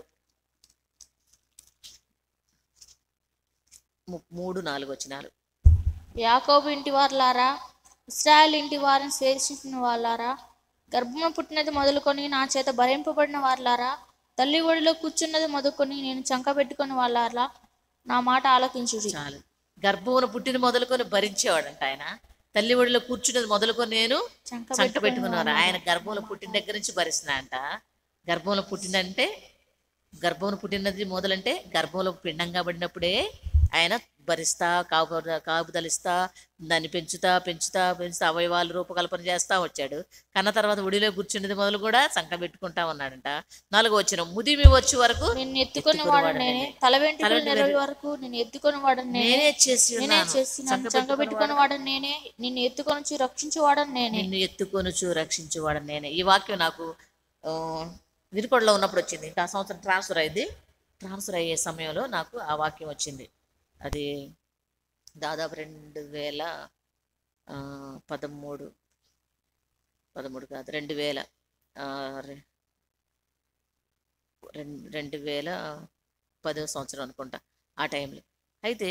Speaker 1: 3, 4 వచనాలు.
Speaker 2: యాకోబు ఇంటి వారులారా, ఇశ్రాయేలు ఇంటి వారిని శేషించిన వాళ్ళారా, గర్భమున పుట్టినది మొదలుకొని నా చేత భరింపబడిన వాళ్ళారా, తల్లి ఒడిలో కూర్చున్నది మొదలుకొని నేను చంక పెట్టుకుని వాళ్ళారా, నా మాట ఆలోకించుడి.
Speaker 1: చాలు. గర్భమున పుట్టిన మొదలుకొని భరించేవాడంట ఆయన. తల్లి ఒడిలో కూర్చున్నది మొదలుకొని నేను చంక పెట్టుకున్నాను. ఆయన గర్భంలో పుట్టిన దగ్గర నుంచి భరిస్తున్నా అంట. గర్భంలో పుట్టినది మొదలంటే గర్భంలో పిండంగా పడినప్పుడే ఆయన భరిస్తా, కాపుదలిస్తా, దాన్ని పెంచుతా అవయవాలు రూపకల్పన చేస్తా వచ్చాడు. కన్న తర్వాత ఒడిలో కూర్చున్నది మొదలు కూడా సంక పెట్టుకుంటా ఉన్నాడంట. 4వ వచనం, ముదిమి వచ్చే వరకు
Speaker 2: నేను ఎత్తుకొని వాడను నేనే, తల వెంట్రుకలు నెరవేరే వరకు నేను ఎత్తుకొని వాడను
Speaker 1: నేనే చేసి
Speaker 2: చంక పెట్టుకొని వాడను నేనే, నిన్ను ఎత్తుకొని రక్షించేవాడను నేనే.
Speaker 1: నిన్ను ఎత్తుకొనుచు రక్షించేవాడను నేనే. ఈ వాక్యం నాకు వినుకొండలో ఉన్నప్పుడు వచ్చింది. ఇంకా ఆ సంవత్సరం ట్రాన్స్ఫర్ అయ్యే సమయంలో నాకు ఆ వాక్యం వచ్చింది. అది దాదాపు 2013 కాదు, 2010 సంవత్సరం అనుకుంటా ఆ టైంలో. అయితే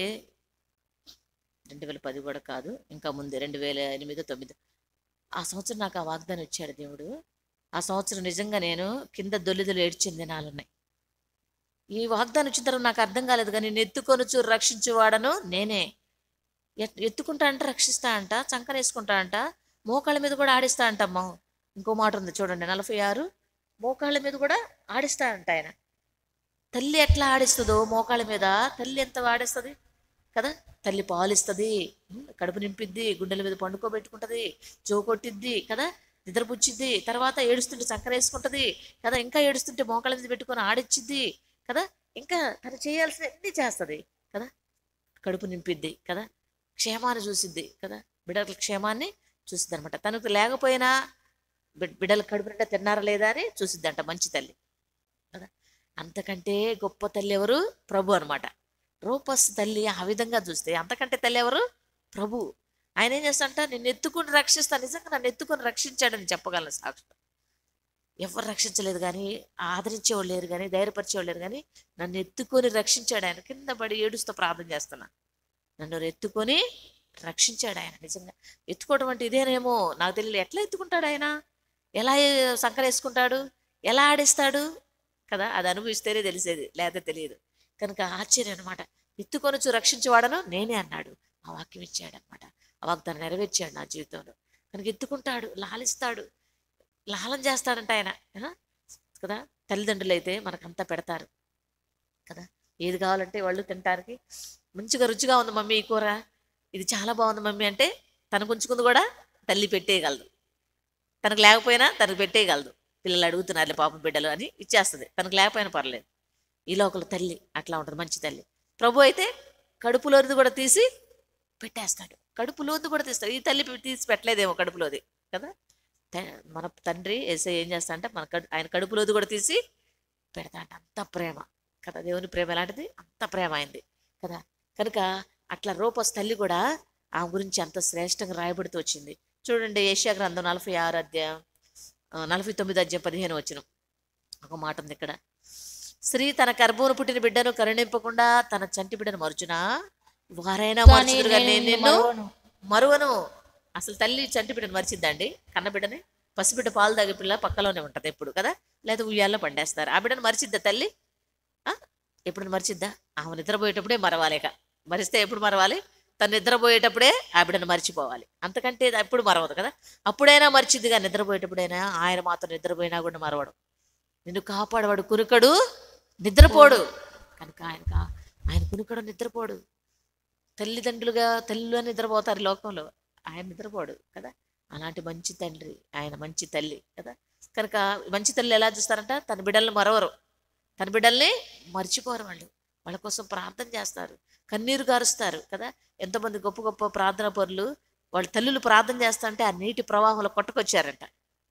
Speaker 1: 2010 కూడా కాదు, ఇంకా ముందే 2008, 2009 ఆ సంవత్సరం నాకు ఆ వాగ్దానం ఇచ్చాడు దేవుడు. ఆ సంవత్సరం నిజంగా నేను కింద దొల్లిదొల్లి ఏడ్చిన దినాలున్నాయి. ఈ వాగ్దానం వచ్చిన తర్వాత నాకు అర్థం కాలేదు. కానీ నేను ఎత్తుకొనుచు రక్షించేవాడను నేనే. ఎత్తుకుంటా అంట, రక్షిస్తా అంట, చంకనేసుకుంటా అంట, మోకాళ్ళ మీద కూడా ఆడిస్తా అంటమ్మ. ఇంకో మాట ఉంది చూడండి, 46, మోకాళ్ళ మీద కూడా ఆడిస్తా అంట ఆయన. తల్లి ఎట్లా ఆడిస్తుందో మోకాళ్ళ మీద, తల్లి ఎంత ఆడిస్తుంది కదా. తల్లి పాలిస్తుంది, కడుపు నింపిద్ది, గుండెల మీద పండుకోబెట్టుకుంటుంది, కొట్టిద్ది కదా, నిద్రపుచ్చిద్ది, తర్వాత ఏడుస్తుంటే చక్కరేసుకుంటుంది కదా, ఇంకా ఏడుస్తుంటే మోకాళ్ళ మీద పెట్టుకొని ఆడిచ్చిద్ది కదా, ఇంకా తను చేయాల్సిన అన్నీ చేస్తుంది కదా, కడుపు నింపిద్ది కదా, క్షేమాన్ని చూసిద్ది కదా, బిడ్డల క్షేమాన్ని చూసిద్ది అనమాట. తనకు లేకపోయినా బిడ్డలు కడుపు నిండా తిన్నారా లేదా అని చూసిద్ది అంట మంచి తల్లి కదా. అంతకంటే గొప్ప తల్లి ఎవరు? ప్రభు అనమాట. రూపస్ తల్లి ఆ విధంగా చూస్తే అంతకంటే తల్లి ఎవరు? ప్రభు. ఆయన ఏం చేస్తాడంట, నిన్ను ఎత్తుకుని రక్షిస్తా. నిజంగా నన్ను ఎత్తుకొని రక్షించాడని చెప్పగలను సాక్షి. ఎవరు రక్షించలేదు కానీ, ఆదరించేవాళ్ళు లేరు కానీ, ధైర్యపరిచేవాళ్ళు లేరు కానీ, నన్ను ఎత్తుకొని రక్షించాడు ఆయన. కింద పడి ఏడుస్తూ ప్రార్థన చేస్తున్నా, నన్ను ఎత్తుకొని రక్షించాడు ఆయన. నిజంగా ఎత్తుకోవడం అంటే ఇదేనేమో నాకు తెలియదు. ఎట్లా ఎత్తుకుంటాడు ఆయన? ఎలా సంకరేసుకుంటాడు? ఎలా ఆడిస్తాడు కదా, అది అనుభవిస్తేనే తెలిసేది, లేకపోతే తెలియదు. కనుక ఆశ్చర్యం అనమాట. ఎత్తుకొనొచ్చు రక్షించేవాడను నేనే అన్నాడు. ఆ వాక్యం ఇచ్చాడు అనమాట. ఆ వాగ్దాన్ని నెరవేర్చాడు నా జీవితంలో. కనుక ఎత్తుకుంటాడు, లాలిస్తాడు, లాలం చేస్తాడంట ఆయన కదా. తల్లిదండ్రులు అయితే మనకంతా పెడతారు కదా, ఏది కావాలంటే వాళ్ళు తినటానికి. మంచిగా రుచిగా ఉంది మమ్మీ ఈ కూర, ఇది చాలా బాగుంది మమ్మీ అంటే తనకు ఉంచుకుంది కూడా తల్లి పెట్టేయగలదు. తనకు లేకపోయినా తనకు పెట్టేయగలదు. పిల్లలు అడుగుతున్నారు పాపం బిడ్డలు అని ఇచ్చేస్తుంది, తనకు లేకపోయినా పర్లేదు. ఈ లోకల తల్లి అట్లా ఉంటుంది, మంచి తల్లి. ప్రభు అయితే కడుపులోది కూడా తీసి పెట్టేస్తాడు. కడుపులోది కూడా తీస్తాడు. ఈ తల్లి తీసి పెట్టలేదేమో కడుపులోది కదా. మన తండ్రి యేసయ్య ఏం చేస్తా అంటే ఆయన కడుపులోది కూడా తీసి పెడతాడు. అంత ప్రేమ కదా, దేవుని ప్రేమ ఎలాంటిది, అంత ప్రేమ అయింది కదా. కనుక అట్లా రూపస్ తల్లి కూడా ఆమె గురించి అంత శ్రేష్టంగా రాయబడుతూ వచ్చింది. చూడండి యెషయా గ్రంథం 46 అధ్యాయం 49 అధ్యాయం 15 వచనం ఒక మాట ఉంది ఇక్కడ. స్త్రీ తన గర్భమున పుట్టిన బిడ్డను కరుణింపకుండా తన చంటి బిడ్డను మరుచునా, వారైనా మరుచుదురు కానీ నేను నిన్ను మరువను. అసలు తల్లి చంటి బిడ్డను మరిచిద్దండి? కన్న బిడ్డని, పసిబిడ్డ పాలు తాగే పిల్ల పక్కలోనే ఉంటుంది ఎప్పుడు కదా, లేదా ఉయ్యాల్లో పండేస్తారు. ఆ బిడ్డను మరిచిద్దా తల్లి? ఎప్పుడు మరిచిద్దా? ఆమె నిద్రపోయేటప్పుడే మరవాలేక. మరిస్తే ఎప్పుడు మరవాలి? తను నిద్రపోయేటప్పుడే ఆ బిడ్డను మర్చిపోవాలి, అంతకంటే ఎప్పుడు మరవదు కదా. అప్పుడైనా మరిచిద్దిగా, నిద్రపోయేటప్పుడైనా. ఆయన మాత్రం నిద్రపోయినా కూడా మరవడు. నిన్ను కాపాడవాడు కునుకడు నిద్రపోడు. కనుక ఆయన కునుకడు నిద్రపోడు. తల్లిదండ్రులుగా తల్లిలో నిద్రపోతారు లోకంలో, ఆయన నిద్రపోడు కదా. అలాంటి మంచి తండ్రి ఆయన, మంచి తల్లి కదా. కనుక మంచి తల్లి ఎలా చూస్తారంట, తన బిడ్డల్ని మరవరు, తన బిడ్డల్ని మర్చిపోరు. వాళ్ళ కోసం ప్రార్థన చేస్తారు, కన్నీరు గారుస్తారు కదా. ఎంతమంది గొప్ప గొప్ప ప్రార్థన పరులు వాళ్ళ తల్లులు ప్రార్థన చేస్తారంటే ఆ నీటి ప్రవాహంలో కొట్టుకొచ్చారంట.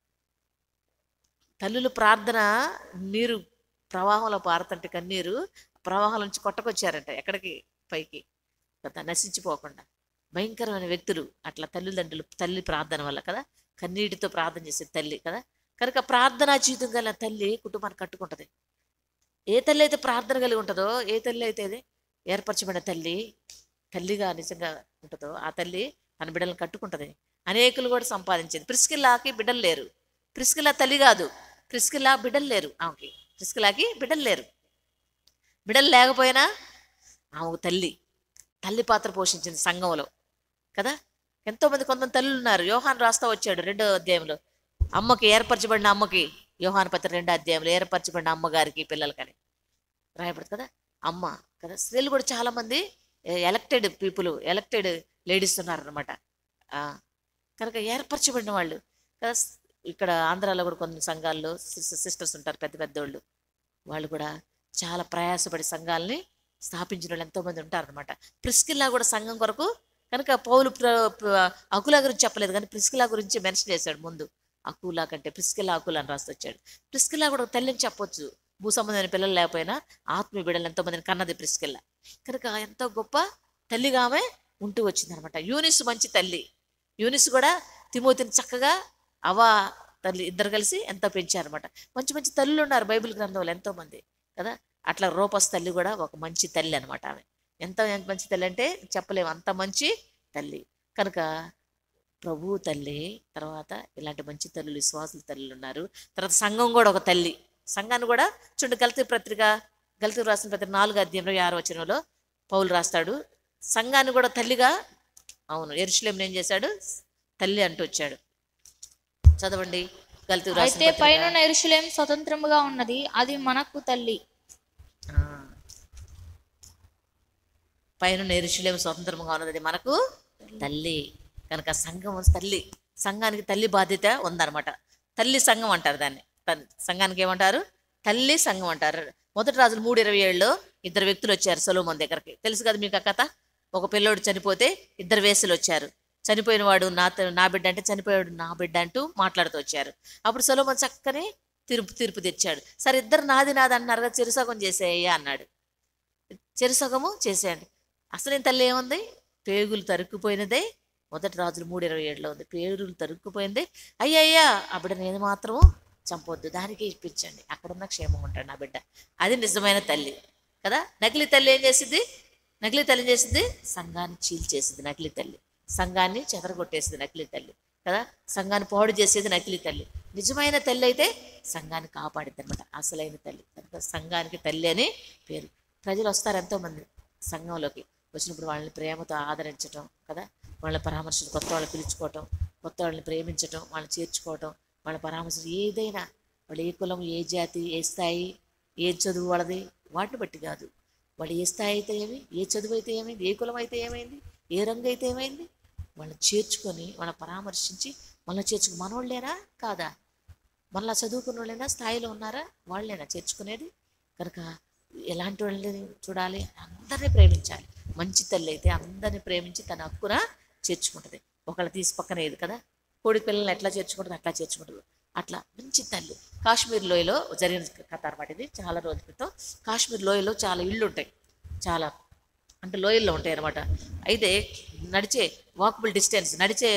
Speaker 1: తల్లులు ప్రార్థన నీరు ప్రవాహంలో పారుతుంటే కన్నీరు ప్రవాహం నుంచి కొట్టకొచ్చారంట ఎక్కడికి, పైకి కదా, నశించిపోకుండా. భయంకరమైన వ్యక్తులు అట్లా తల్లిదండ్రులు, తల్లి ప్రార్థన వల్ల కదా, కన్నీటితో ప్రార్థన చేసే తల్లి కదా. కనుక ప్రార్థనా జీవితం గల తల్లి కుటుంబాన్ని కట్టుకుంటుంది. ఏ తల్లి అయితే ప్రార్థన కలిగి ఉంటుందో, ఏ తల్లి అయితే ఏర్పరచబడిన తల్లిగా నిజంగా ఉంటుందో, ఆ తల్లి తన బిడ్డలను కట్టుకుంటుంది. అనేకులు కూడా సంపాదించేది. ప్రిస్కిల్లాకి బిడ్డలు లేరు. ప్రిస్కిల్లా తల్లి కాదు, ప్రిస్కిల్లా బిడ్డలు లేరు. ఆమెకి ప్రిస్కిల్లాకి బిడ్డలు లేరు. బిడ్డలు లేకపోయినా ఆమెకు తల్లి పాత్ర పోషించింది సంఘంలో కదా. ఎంతోమంది కొంతమంది తల్లులు ఉన్నారు. యోహాను రాస్తా వచ్చాడు 2వ అధ్యాయంలో, అమ్మకి ఏర్పరచబడిన అమ్మకి, యోహాను పత్రిక 2వ అధ్యాయంలో ఏర్పరచబడిన అమ్మగారికి పిల్లలకని రాయబడుతుంది కదా. అమ్మ కదా. స్త్రీలు కూడా చాలామంది ఎలక్టెడ్ పీపుల్, ఎలక్టెడ్ లేడీస్ ఉన్నారనమాట. కనుక ఏర్పరచబడిన వాళ్ళు కదా. ఇక్కడ ఆంధ్రాలో కూడా కొన్ని సంఘాల్లో సిస్టర్స్ ఉంటారు, పెద్ద పెద్దోళ్ళు. వాళ్ళు కూడా చాలా ప్రయాసపడి సంఘాలని స్థాపించిన వాళ్ళు ఎంతోమంది ఉంటారనమాట. ప్రిస్కిల్లా కూడా సంఘం కొరకు. కనుక పౌలు అకులా గురించి చెప్పలేదు కానీ ప్రిస్కిల్లా గురించి మెన్షన్ చేశాడు ముందు. అకులా కంటే ప్రిస్కిల్లా అని రాసి వచ్చాడు. ప్రిస్కిల్లా కూడా తల్లిని చెప్పొచ్చు. భూ సంబంధమైన పిల్లలు లేకపోయినా ఆత్మీయ బిడ్డలు ఎంతోమందిని కన్నది ప్రిస్కిల్లా. కనుక ఎంతో గొప్ప తల్లిగా ఆమె ఉంటూ వచ్చిందనమాట. యూనిస్ మంచి తల్లి. యూనిస్ కూడా తిమోతిని చక్కగా తల్లి ఇద్దరు కలిసి ఎంతో పెంచారనమాట. మంచి మంచి తల్లులు ఉన్నారు బైబిల్ గ్రంథంలో ఎంతోమంది కదా. అట్లా రూపస్ తల్లి కూడా ఒక మంచి తల్లి అనమాట. ఆమె ఎంత మంచి తల్లి అంటే చెప్పలేము, అంత మంచి తల్లి. కనుక ప్రభువు తల్లి, తర్వాత ఇలాంటి మంచి తల్లులు, విశ్వాసుల తల్లులు ఉన్నారు. తర్వాత సంఘం కూడా ఒక తల్లి. సంఘాన్ని కూడా చూడండి, గలతీ రాసిన పత్రిక 4వ అధ్యాయంలో 6వ వచనంలో పౌలు రాస్తాడు, సంఘాన్ని కూడా తల్లిగా, అవును, యెరూషలేమును ఏం చేశాడు, తల్లి అంటూ వచ్చాడు. చదవండి. గలతీ రాసిన
Speaker 2: అయితే పైన యెరూషలేము స్వతంత్రముగా ఉన్నది, అది మనకు తల్లి.
Speaker 1: పైన యెరూషలేము స్వతంత్రముగా ఉన్నది, అది మనకు తల్లి. కనుక సంఘం తల్లి. సంఘానికి తల్లి బాధ్యత ఉందన్నమాట. తల్లి సంఘం అంటారు దాన్ని. సంఘానికి ఏమంటారు? తల్లి సంఘం అంటారు. 1 రాజులు 3:27లో 2 వ్యక్తులు వచ్చారు సొలొమోను దగ్గరికి. తెలుసు కదా మీకు ఆ కథ. ఒక పిల్లోడు చనిపోతే 2 వేశ్యలు వచ్చారు. చనిపోయిన వాడు నా బిడ్డ అంటే, చనిపోయాడు నా బిడ్డ అంటూ మాట్లాడుతూ వచ్చారు. అప్పుడు సొలొమోను చక్కని తీర్పు తెచ్చాడు. సరే, ఇద్దరు నాది అన్నారు కదా, చెరుసగం చేసేయ్యా అన్నాడు. చెరుసగము చేసేయండి. అసలు తల్లి ఏముంది? పేగులు తరుక్కుపోయినదే. 1 రాజులు 3:27లో ఉంది. పేగులు తరుక్కుపోయింది. అయ్యయ్యా ఆ బిడ్డ నేను మాత్రం చంపొద్దు, దానికి ఇప్పించండి, అక్కడున్న క్షేమం ఉంటాడు నా బిడ్డ. అది నిజమైన తల్లి కదా. నకిలీ తల్లి ఏం చేసింది? సంఘాన్ని చీల్చేసింది నకిలీ తల్లి. సంఘాన్ని చెదరగొట్టేసింది నకిలీ తల్లి కదా. సంఘాన్ని పాడు చేసేది నకిలీ తల్లి. నిజమైన తల్లి అయితే సంఘాన్ని కాపాడిద్ది అనమాట, అసలైన తల్లి. సంఘానికి తల్లి అని పేరు. ప్రజలు వస్తారు ఎంతోమంది సంఘంలోకి. వచ్చినప్పుడు వాళ్ళని ప్రేమతో ఆదరించటం కదా, వాళ్ళ పరామర్శలు, కొత్త వాళ్ళని పిలుచుకోవటం, కొత్త వాళ్ళని ప్రేమించటం, వాళ్ళని చేర్చుకోవటం, వాళ్ళ పరామర్శలు ఏదైనా, వాళ్ళు ఏ కులం, ఏ జాతి, ఏ స్థాయి, ఏ చదువు వాళ్ళది, వాటిని బట్టి కాదు. వాళ్ళు ఏ స్థాయి అయితే ఏమి, ఏ చదువు అయితే ఏమైంది, ఏ కులం అయితే ఏమైంది, ఏ రంగు అయితే ఏమైంది, వాళ్ళని చేర్చుకొని, వాళ్ళని పరామర్శించి మనల్ని చేర్చుకు. మనోళ్ళేనా కాదా? మనలా చదువుకున్న వాళ్ళైనా, స్థాయిలో ఉన్నారా, వాళ్ళేనా చేర్చుకునేది? కనుక ఎలాంటి వాళ్ళని చూడాలి? అందరినీ ప్రేమించాలి. మంచి తల్లి అయితే అందరినీ ప్రేమించి తన హక్కున చేర్చుకుంటుంది. ఒకళ్ళు తీసి పక్కన ఏది కదా, కోడి పిల్లల్ని ఎట్లా చేర్చుకుంటుంది అట్లా చేర్చుకుంటుంది. అట్లా మంచి తల్లి. కాశ్మీర్ లోయలో జరిగిన కథ అనమాట ఇది. చాలా రోజుల క్రితం కాశ్మీర్ లోయలో చాలా ఇళ్ళు ఉంటాయి, చాలా అంటే లోయల్లో ఉంటాయి అనమాట. అయితే నడిచే వాకబుల్ డిస్టెన్స్,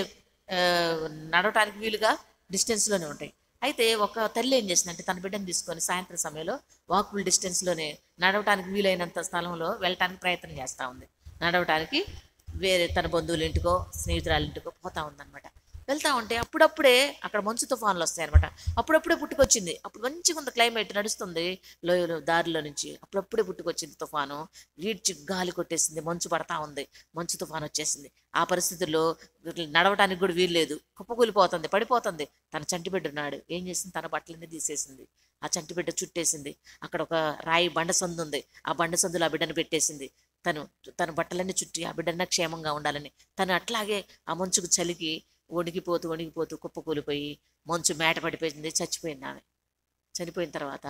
Speaker 1: ఆ, నడవటానికి వీలుగా డిస్టెన్స్లోనే ఉంటాయి. అయితే ఒక తల్లి ఏం చేసిందంటే తన బిడ్డను తీసుకొని సాయంత్రం సమయంలో వాకబుల్ డిస్టెన్స్లోనే నడవటానికి వీలైనంత స్థలంలో వెళ్ళటానికి ప్రయత్నం చేస్తూ ఉంది. నడవటానికి వేరే తన బంధువుల ఇంటికో స్నేహితురాల ఇంటికో పోతా ఉందన్నమాట. వెళ్తా ఉంటే అప్పుడప్పుడే అక్కడ మంచు తుఫాన్లు వస్తాయన్నమాట. అప్పుడప్పుడే పుట్టుకొచ్చింది. అప్పుడు మంచిగా ఉంది క్లైమేట్, నడుస్తుంది లోయలో దారిలో నుంచి. అప్పుడప్పుడే పుట్టుకొచ్చింది తుఫాను. ఈడ్చి గాలి కొట్టేసింది, మంచు పడతా ఉంది, మంచు తుఫాను వచ్చేసింది. ఆ పరిస్థితుల్లో నడవటానికి కూడా వీలు లేదు, కుప్పకూలిపోతుంది, పడిపోతుంది. తన చంటి బిడ్డ ఉన్నాడు. ఏం చేసింది? తన బట్టలన్నీ తీసేసింది, ఆ చంటి బిడ్డ చుట్టేసింది. అక్కడ ఒక రాయి బండ సందు ఉంది, ఆ బండ సందులో ఆ బిడ్డను పెట్టేసింది. తన బట్టలన్నీ చుట్టి ఆ బిడ్డన్న క్షేమంగా ఉండాలని తను అట్లాగే ఆ మంచుకు చలికి వణికిపోతూ వణికిపోతూ కుప్పకూలిపోయి మంచు మేట పడిపోయింది, చచ్చిపోయింది ఆమె. చనిపోయిన తర్వాత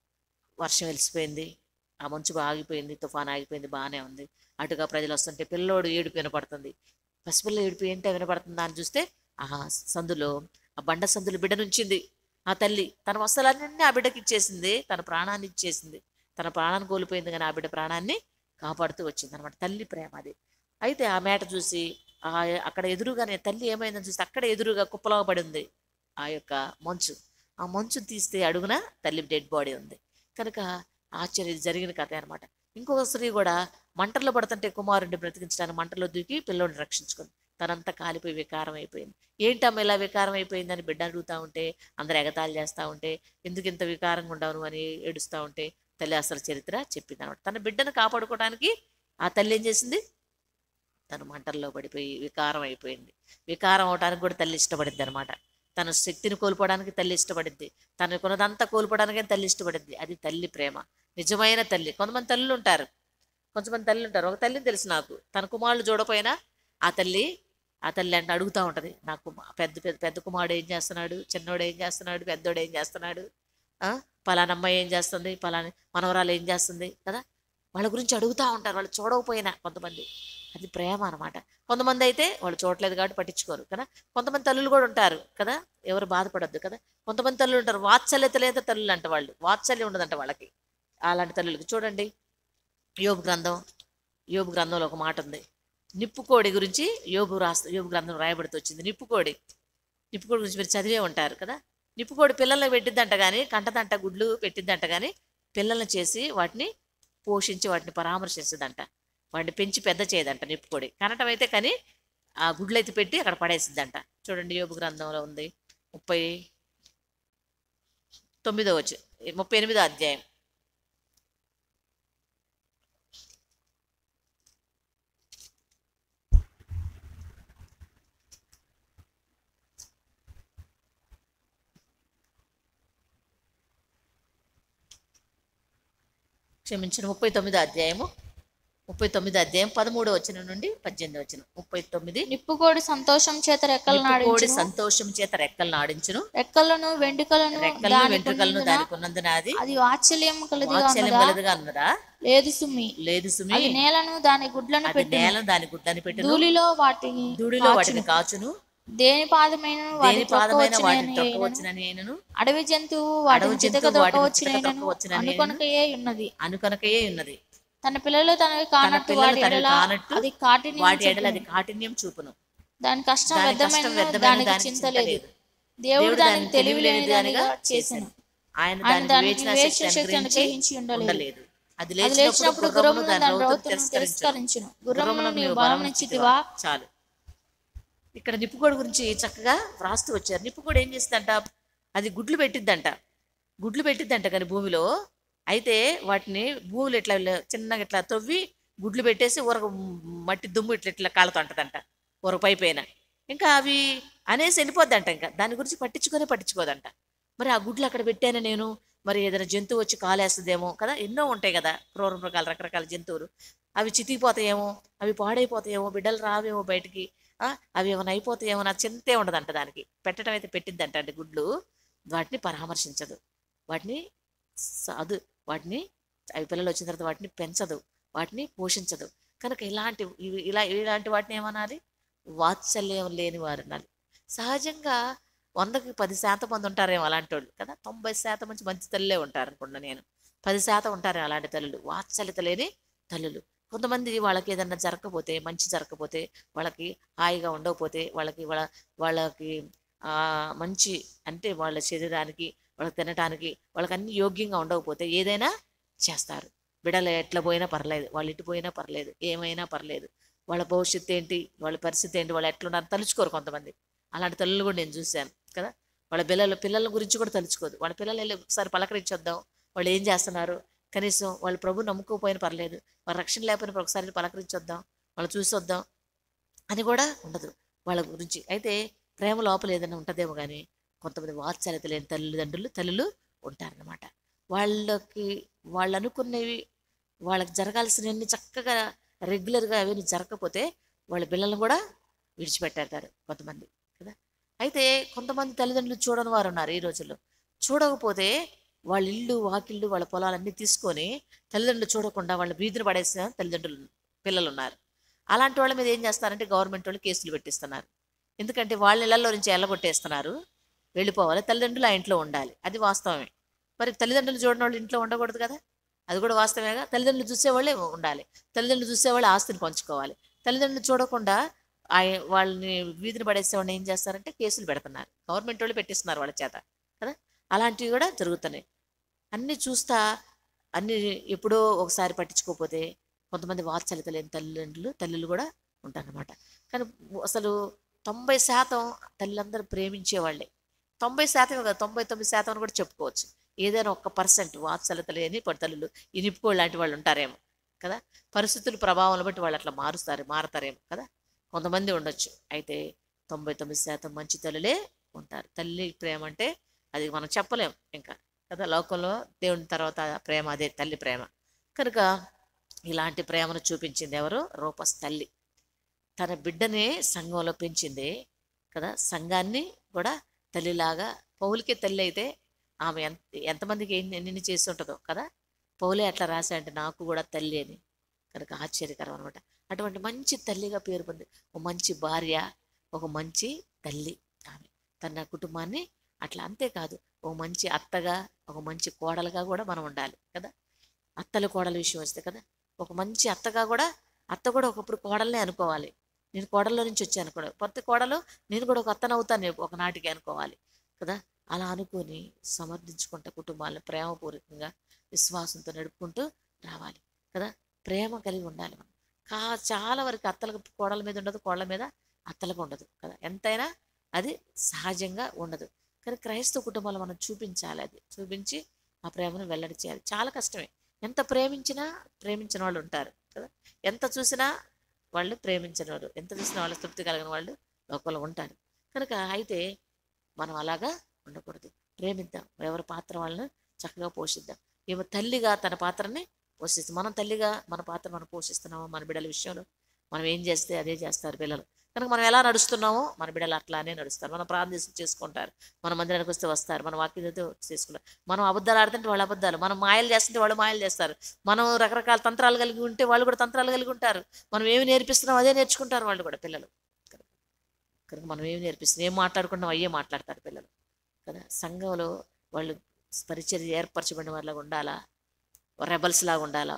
Speaker 1: వర్షం వెలిసిపోయింది, ఆ మంచు ఆగిపోయింది, తుఫాన్ ఆగిపోయింది, బాగానే ఉంది. అటుగా ప్రజలు వస్తుంటే పిల్లోడు ఏడుపు వినపడుతుంది. పసిపిల్ల ఏడుపు ఏంటో వినపడుతుందా అని చూస్తే ఆ సందులో, ఆ బండ సందులో బిడ్డ నుంచింది. ఆ తల్లి తన వస్త్రాలన్నీ ఆ బిడ్డకి ఇచ్చేసింది, తన ప్రాణాన్ని ఇచ్చేసింది. తన ప్రాణాన్ని కోల్పోయింది కానీ ఆ బిడ్డ ప్రాణాన్ని కాపాడుతూ వచ్చింది అనమాట. తల్లి ప్రేమ అది. అయితే ఆ మేట చూసి ఆ అక్కడ ఎదురుగానే తల్లి ఏమైందని చూస్తే అక్కడ ఎదురుగా కుప్పలో పడి ఉంది ఆ యొక్క మంచు. ఆ మంచు తీస్తే అడుగున తల్లి డెడ్ బాడీ ఉంది. కనుక ఆశ్చర్యం జరిగిన కథ అనమాట. ఇంకొక స్త్రీ కూడా మంటల్లో పడుతుంటే కుమారుడిని బ్రతికించడానికి మంటల్లో దూకి పిల్లోడిని రక్షించుకుంది. తనంతా కాలిపోయి వికారం అయిపోయింది. ఏంటమ్మ ఇలా వికారం అయిపోయిందని బిడ్డ అడుగుతూ ఉంటే అందరు ఎగతాళి చేస్తూ ఉంటే ఎందుకు ఇంత వికారంగా ఉండవు అని ఏడుస్తూ ఉంటే తల్లి అసలు చరిత్ర చెప్పింది అనమాట. తన బిడ్డను కాపాడుకోవడానికి ఆ తల్లి ఏం చేసింది? తను మంటల్లో పడిపోయి వికారం అయిపోయింది. వికారం అవడానికి కూడా తల్లి ఇష్టపడింది అనమాట. తన శక్తిని కోల్పోవడానికి తల్లి ఇష్టపడింది, తనకున్నదంతా కోల్పోవడానికే తల్లి ఇష్టపడింది. అది తల్లి ప్రేమ, నిజమైన తల్లి. కొంతమంది తల్లులు ఉంటారు, ఒక తల్లిని తెలుసు నాకు, తన కుమారులు చూడపోయినా ఆ తల్లి అంటే అడుగుతూ ఉంటుంది. నాకు పెద్ద పెద్ద పెద్ద కుమారుడు ఏం చేస్తున్నాడు, చిన్నోడు ఏం చేస్తున్నాడు, పెద్దోడు ఏం చేస్తున్నాడు, పలానా అమ్మాయి ఏం చేస్తుంది, పలానా మనవరాలు ఏం చేస్తుంది కదా, వాళ్ళ గురించి అడుగుతూ ఉంటారు వాళ్ళు చూడకపోయినా. కొంతమంది అది ప్రేమ అనమాట. కొంతమంది అయితే వాళ్ళు చూడలేదు కాబట్టి పట్టించుకోరు కదా. కొంతమంది తల్లులు కూడా ఉంటారు కదా, ఎవరు బాధపడద్దు కదా. కొంతమంది తల్లులు ఉంటారు వాత్సల్యత లేదా తల్లులు అంట, వాళ్ళు వాత్సల్యం ఉండదంట వాళ్ళకి. అలాంటి తల్లులకి చూడండి, యోబు గ్రంథంలో ఒక మాట ఉంది. నిప్పుకోడి గురించి యోబు గ్రంథం రాయబడుతూ వచ్చింది. నిప్పుకోడి గురించి మీరు చదివే ఉంటారు కదా. నిప్పుకోడి పిల్లల్ని పెట్టిద్దంట కానీ, కంటదంట, గుడ్లు పెట్టిద్దంట కానీ పిల్లల్ని చేసి వాటిని పోషించి వాటిని పరామర్శించదంట, వాటిని పెంచి పెద్ద చేయదంట. నిప్పుకోడి కనటం అయితే కానీ ఆ గుడ్లు అయితే పెట్టి అక్కడ పడేసిద్దంట. చూడండి యోబు గ్రంథంలో ఉంది 38వ అధ్యాయం. క్షమించిన 39వ అధ్యాయం 13వ వచనం నుండి 18వ వచనం. 39.
Speaker 2: నిప్పుకోడి సంతోషం చేత రెక్కలు
Speaker 1: నాడించును,
Speaker 2: రెక్కలను వెంట్రుకలను
Speaker 1: దానికి ఉన్నందున
Speaker 2: అది వాత్సల్యం కలదిగా
Speaker 1: ఉన్నదా?
Speaker 2: లేదు సుమి. అది నేలను దాని గుడ్లను
Speaker 1: పెట్టి
Speaker 2: ధూళిలో వాటిని
Speaker 1: కాచును.
Speaker 2: దేని పాదమైన అడవి జంతువు వాటిని చితక దొరకవచ్చునైనను
Speaker 1: అనుకొనకయే ఉన్నది.
Speaker 2: తన పిల్లలు తనకి కానట్టు వాటి ఎడల అది
Speaker 1: కాఠిన్యం చూపును.
Speaker 2: దాని కష్టం వ్యర్థమైన దానికి చింత లేదు. దేవుడు దానికి తెలివి లేని దానిగా చేసెను. ఆయన దానికి వివేచన శక్తి అనుగ్రహించి ఉండలేదు. అది లేచినప్పుడు గుర్రమును దాని రౌతులను తిరస్కరించును. గుర్రమును నీవు బలమునిచ్చితివా.
Speaker 1: చాలు. ఇక్కడ నిప్పుకోడి గురించి చక్కగా వ్రాస్తూ వచ్చారు. నిప్పుకోడి ఏం చేస్తుందంట? అది గుడ్లు పెట్టిద్దంట కానీ భూమిలో. అయితే వాటిని భూములు ఇట్లా చిన్నగా ఇట్లా తవ్వి గుడ్లు పెట్టేసి మట్టి దుమ్ము ఇట్లా కాలుతుంటదంట పైపైన. ఇంకా అవి అనేసి వెళ్ళిపోద్దంట. ఇంకా దాని గురించి పట్టించుకోదంట. మరి ఆ గుడ్లు అక్కడ పెట్టాను నేను, మరి ఏదైనా జంతువు వచ్చి కాలేస్తుందేమో కదా. ఎన్నో ఉంటాయి కదా క్రూర మృగాలు, రకరకాల జంతువులు. అవి చితికిపోతాయేమో, అవి పాడైపోతాయేమో, బిడ్డలు రావేమో బయటికి, అవి ఏమైనా అయిపోతాయేమో, నాకు చింతే ఉండదంట. దానికి పెట్టడం అయితే పెట్టిద్దంట. అంటే గుడ్లు వాటిని పరామర్శించదు, వాటిని అవి పిల్లలు వచ్చిన తర్వాత వాటిని పెంచదు, వాటిని పోషించదు. కనుక ఇలాంటి వాటిని ఏమనాలి? వాత్సల్యం లేని వారు అనాలి. సహజంగా 100కి 10% మంది ఉంటారేమో అలాంటి వాళ్ళు కదా. 90% మంచి మంచి తల్లులే ఉంటారు అనుకున్నా నేను. 10% ఉంటారేమో అలాంటి తల్లులు, వాత్సల్యత లేని తల్లులు. కొంతమంది వాళ్ళకి ఏదన్నా జరగకపోతే, మంచి జరగకపోతే, వాళ్ళకి హాయిగా ఉండకపోతే, వాళ్ళకి మంచి అంటే వాళ్ళ శరీరానికి, వాళ్ళకి తినటానికి, వాళ్ళకి అన్ని యోగ్యంగా ఉండకపోతే ఏదైనా చేస్తారు. బిడలు ఎట్లా పోయినా పర్లేదు, వాళ్ళు ఇటు పోయినా పర్లేదు, ఏమైనా పర్లేదు, వాళ్ళ భవిష్యత్తు ఏంటి, వాళ్ళ పరిస్థితి ఏంటి, వాళ్ళు ఎట్లున్నారు తలుచుకోరు కొంతమంది. అలాంటి తల్లులు కూడా నేను చూశాను కదా. వాళ్ళ పిల్లల గురించి కూడా తలుచుకోదు. వాళ్ళ పిల్లలు వెళ్ళి ఒకసారి పలకరించొద్దాం, వాళ్ళు ఏం చేస్తున్నారు, కనీసం వాళ్ళు ప్రభు నమ్ముకోపోయినా పర్లేదు, వాళ్ళ రక్షణ లేకపోయినా ఒకసారి పలకరించొద్దాం, వాళ్ళు చూసొద్దాం అని కూడా ఉండదు వాళ్ళ గురించి. అయితే ప్రేమ లోపల ఏదైనా ఉంటుందేమో కానీ కొంతమంది వాత్సల్యత లేని తల్లులు ఉంటారనమాట. వాళ్ళకి వాళ్ళు అనుకునేవి, వాళ్ళకి జరగాల్సినవన్నీ చక్కగా రెగ్యులర్గా అవన్నీ జరగకపోతే వాళ్ళ పిల్లల్ని కూడా విడిచిపెట్టేస్తారు కొంతమంది కదా. అయితే కొంతమంది తల్లిదండ్రులు చూడని వారు ఉన్నారు ఈ రోజుల్లో. చూడకపోతే వాళ్ళ ఇల్లు వాకిళ్ళు వాళ్ళ పొలాలన్నీ తీసుకొని తల్లిదండ్రులు చూడకుండా వాళ్ళ వీధిని పడేసిన పిల్లలు ఉన్నారు. అలాంటి వాళ్ళ మీద ఏం చేస్తారంటే గవర్నమెంట్ వాళ్ళు కేసులు పెట్టిస్తున్నారు. ఎందుకంటే వాళ్ళ ఇళ్లలో నుంచి ఎల్లగొట్టేస్తున్నారు, వెళ్ళిపోవాలి, తల్లిదండ్రులు ఆ ఇంట్లో ఉండాలి. అది వాస్తవమే. మరి తల్లిదండ్రులు చూడని వాళ్ళు ఇంట్లో ఉండకూడదు కదా, అది కూడా వాస్తవేగా. తల్లిదండ్రులు చూసేవాళ్ళే ఉండాలి, తల్లిదండ్రులు చూసేవాళ్ళు ఆస్తిని పంచుకోవాలి. తల్లిదండ్రులు చూడకుండా వాళ్ళని వీధిని పడేసేవాళ్ళని ఏం చేస్తారంటే కేసులు పెడుతున్నారు, గవర్నమెంట్ వాళ్ళు పెట్టిస్తున్నారు వాళ్ళ చేత కదా. అలాంటివి కూడా జరుగుతున్నాయి. అన్నీ చూస్తా అన్నీ ఎప్పుడో ఒకసారి పట్టించుకోకపోతే కొంతమంది వాత్సల్యత లేని తల్లులు కూడా ఉంటారన్నమాట. కానీ అసలు 90% తల్లులందరూ ప్రేమించేవాళ్ళే. 90% కదా, 99% అని కూడా చెప్పుకోవచ్చు. ఏదైనా 1% వాత్సల్యత లేని తల్లులు, ఇనిపుకోళ్ళు లాంటి వాళ్ళు ఉంటారేమో కదా. పరిస్థితుల ప్రభావం బట్టి వాళ్ళు అట్లా మారతారేమో కదా. కొంతమంది ఉండొచ్చు. అయితే 99% మంచి తల్లులే ఉంటారు. తల్లి ప్రేమ అంటే అది మనం చెప్పలేం ఇంకా కదా. లోకంలో దేవుని తర్వాత ప్రేమ అదే తల్లి ప్రేమ. కనుక ఇలాంటి ప్రేమను చూపించింది ఎవరు? రూపస్ తల్లి. తన బిడ్డని సంఘంలో పెంచింది కదా. సంఘాన్ని కూడా తల్లిలాగా, పౌలుకే తల్లి అయితే ఆమె ఎంతమందికి ఎన్ని చేసి ఉంటుందో కదా. పౌలే అట్లా రాశాడంటే నాకు కూడా తల్లి అని. కనుక ఆశ్చర్యకరం అనమాట. అటువంటి మంచి తల్లిగా పేరు పొంది, ఒక మంచి భార్య, ఒక మంచి తల్లి ఆమె తన కుటుంబాన్ని అట్లా. అంతేకాదు ఒక మంచి అత్తగా, ఒక మంచి కోడలుగా కూడా మనం ఉండాలి కదా. అత్తల కోడల విషయం వస్తే కదా, ఒక మంచి అత్త కూడా ఒకప్పుడు కోడల్నే అనుకోవాలి. నేను కోడల్లో నుంచి వచ్చాను కూడా, ప్రతి కోడలు నేను కూడా ఒక అత్తను అవుతాను ఒకనాటికి అనుకోవాలి కదా. అలా అనుకొని సమర్థించుకుంటే కుటుంబాలను ప్రేమపూర్వకంగా విశ్వాసంతో నడుపుకుంటూ రావాలి కదా. ప్రేమ కలిగి ఉండాలి మనం. చాలా వరకు అత్తలకు కోడల మీద ఉండదు, కోడల మీద అత్తలకు ఉండదు కదా. ఎంతైనా అది సహజంగా ఉండదు. కానీ క్రైస్తవ కుటుంబాలు మనం చూపించాలి, అది చూపించి ఆ ప్రేమను వెల్లడి చేయాలి. చాలా కష్టమే. ఎంత ప్రేమించిన వాళ్ళు ఉంటారు కదా. ఎంత చూసినా వాళ్ళు ప్రేమించిన వాళ్ళు, ఎంత చూసినా వాళ్ళు తృప్తి కలిగిన వాళ్ళు లోకంలో ఉంటారు. కనుక అయితే మనం అలాగా ఉండకూడదు. ప్రేమిద్దాం, ఎవరి పాత్ర వాళ్ళని చక్కగా పోషిద్దాం. ఏమో తల్లిగా తన పాత్రని పోషిస్తాం. మనం తల్లిగా మన పాత్ర మనం పోషిస్తున్నామో మన బిడ్డల విషయంలో మనం ఏం చేస్తే అదే చేస్తారు పిల్లలు. కనుక మనం ఎలా నడుస్తున్నామో మన బిడ్డలు అట్లానే నడుస్తారు. మనం ప్రార్థన చేసుకుంటారు, మన మందిరానికి వస్తే వస్తారు, మన వాక్యంతో చేసుకుంటారు. మనం అబద్ధాలు ఆడుతుంటే వాళ్ళు అబద్ధాలు, మనం మాయలు చేస్తుంటే వాళ్ళు మాయలు చేస్తారు. మనం రకరకాల తంత్రాలు కలిగి ఉంటే వాళ్ళు కూడా తంత్రాలు కలిగి ఉంటారు. మనం ఏమి నేర్పిస్తున్నాం అదే నేర్చుకుంటారు వాళ్ళు కూడా పిల్లలు. కనుక మనం ఏమి నేర్పిస్తున్నాం, ఏం మాట్లాడుకున్నాం అయ్యే మాట్లాడతారు పిల్లలు కదా. సంఘంలో వాళ్ళు పరిచర్య ఏర్పరచబడిన వాళ్ళగా ఉండాలా, రెబల్స్ లాగా ఉండాలా,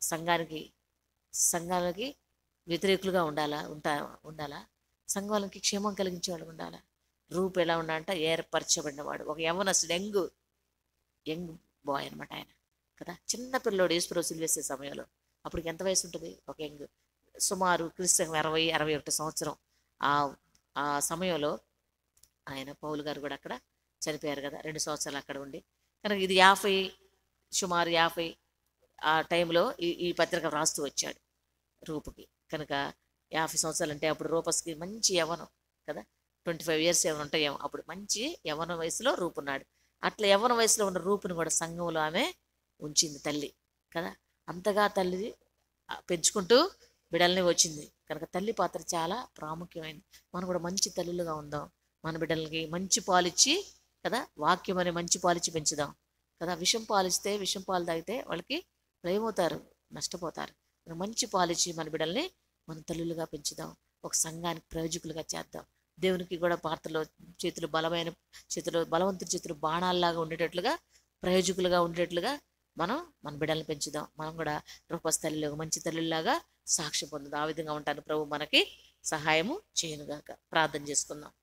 Speaker 1: సంఘానికి వ్యతిరేకులుగా ఉండాలా, సంఘాలకి క్షేమం కలిగించే వాళ్ళు ఉండాలా. రూపు ఎలా ఉండాలంటే ఏర్పరచబడిన వాడు, ఒక యవ్వనస్తుడు, యంగ్ బాయ్ అనమాట ఆయన కదా. చిన్న పిల్లోడు యేసుప్రభు సిలువ వేసే సమయంలో అప్పటికి ఎంత వయసు ఉంటుంది? ఒక యంగ్, సుమారు క్రీస్తు 60-61 సంవత్సరం. ఆ సమయంలో ఆయన పౌలు గారు కూడా అక్కడ చనిపోయారు కదా, 2 సంవత్సరాలు అక్కడ ఉండి. కనుక ఇది సుమారు 50 ఆ టైంలో ఈ పత్రిక రాస్తూ వచ్చాడు రూపుకి. కనుక 50 సంవత్సరాలు అంటే అప్పుడు రూపస్కి మంచి యవ్వనం కదా, 25 years ఏమైనా ఉంటాయేమో. అప్పుడు మంచి యవ్వన వయసులో రూపున్నాడు. అట్లా యవ్వన వయసులో ఉన్న రూపుని కూడా సంఘంలో ఆమె ఉంచింది తల్లి కదా. అంతగా తల్లి పెంచుకుంటూ బిడ్డల్ని వచ్చింది. కనుక తల్లి పాత్ర చాలా ప్రాముఖ్యమైనది. మనం కూడా మంచి తల్లులుగా ఉందాం. మన బిడ్డలకి మంచి పాలిచ్చి కదా, వాక్యం అనే మంచి పాలిచ్చి పెంచుదాం కదా. విషం పాలు తాగితే వాళ్ళకి ఏమవుతారు? నష్టపోతారు. మంచి పాలిచ్చి మన బిడ్డల్ని మన తల్లులుగా పెంచుదాం. ఒక సంఘానికి ప్రయోజకులుగా చేద్దాం. దేవునికి కూడా పాత్రలో చేతులు బలమైన చేతులు, బలవంతుడి చేతులు బాణాల్లాగా ఉండేటట్లుగా, ప్రయోజకులుగా ఉండేటట్లుగా మనం మన బిడ్డల్ని పెంచుదాం. మనం కూడా రూపస్థలిలో మంచి తల్లుల్లాగా సాక్ష్యం పొందుదాం. ఆ విధంగా ఉంటాను. ప్రభు మనకి సహాయము చేయనుగాక. ప్రార్థన చేసుకుందాం.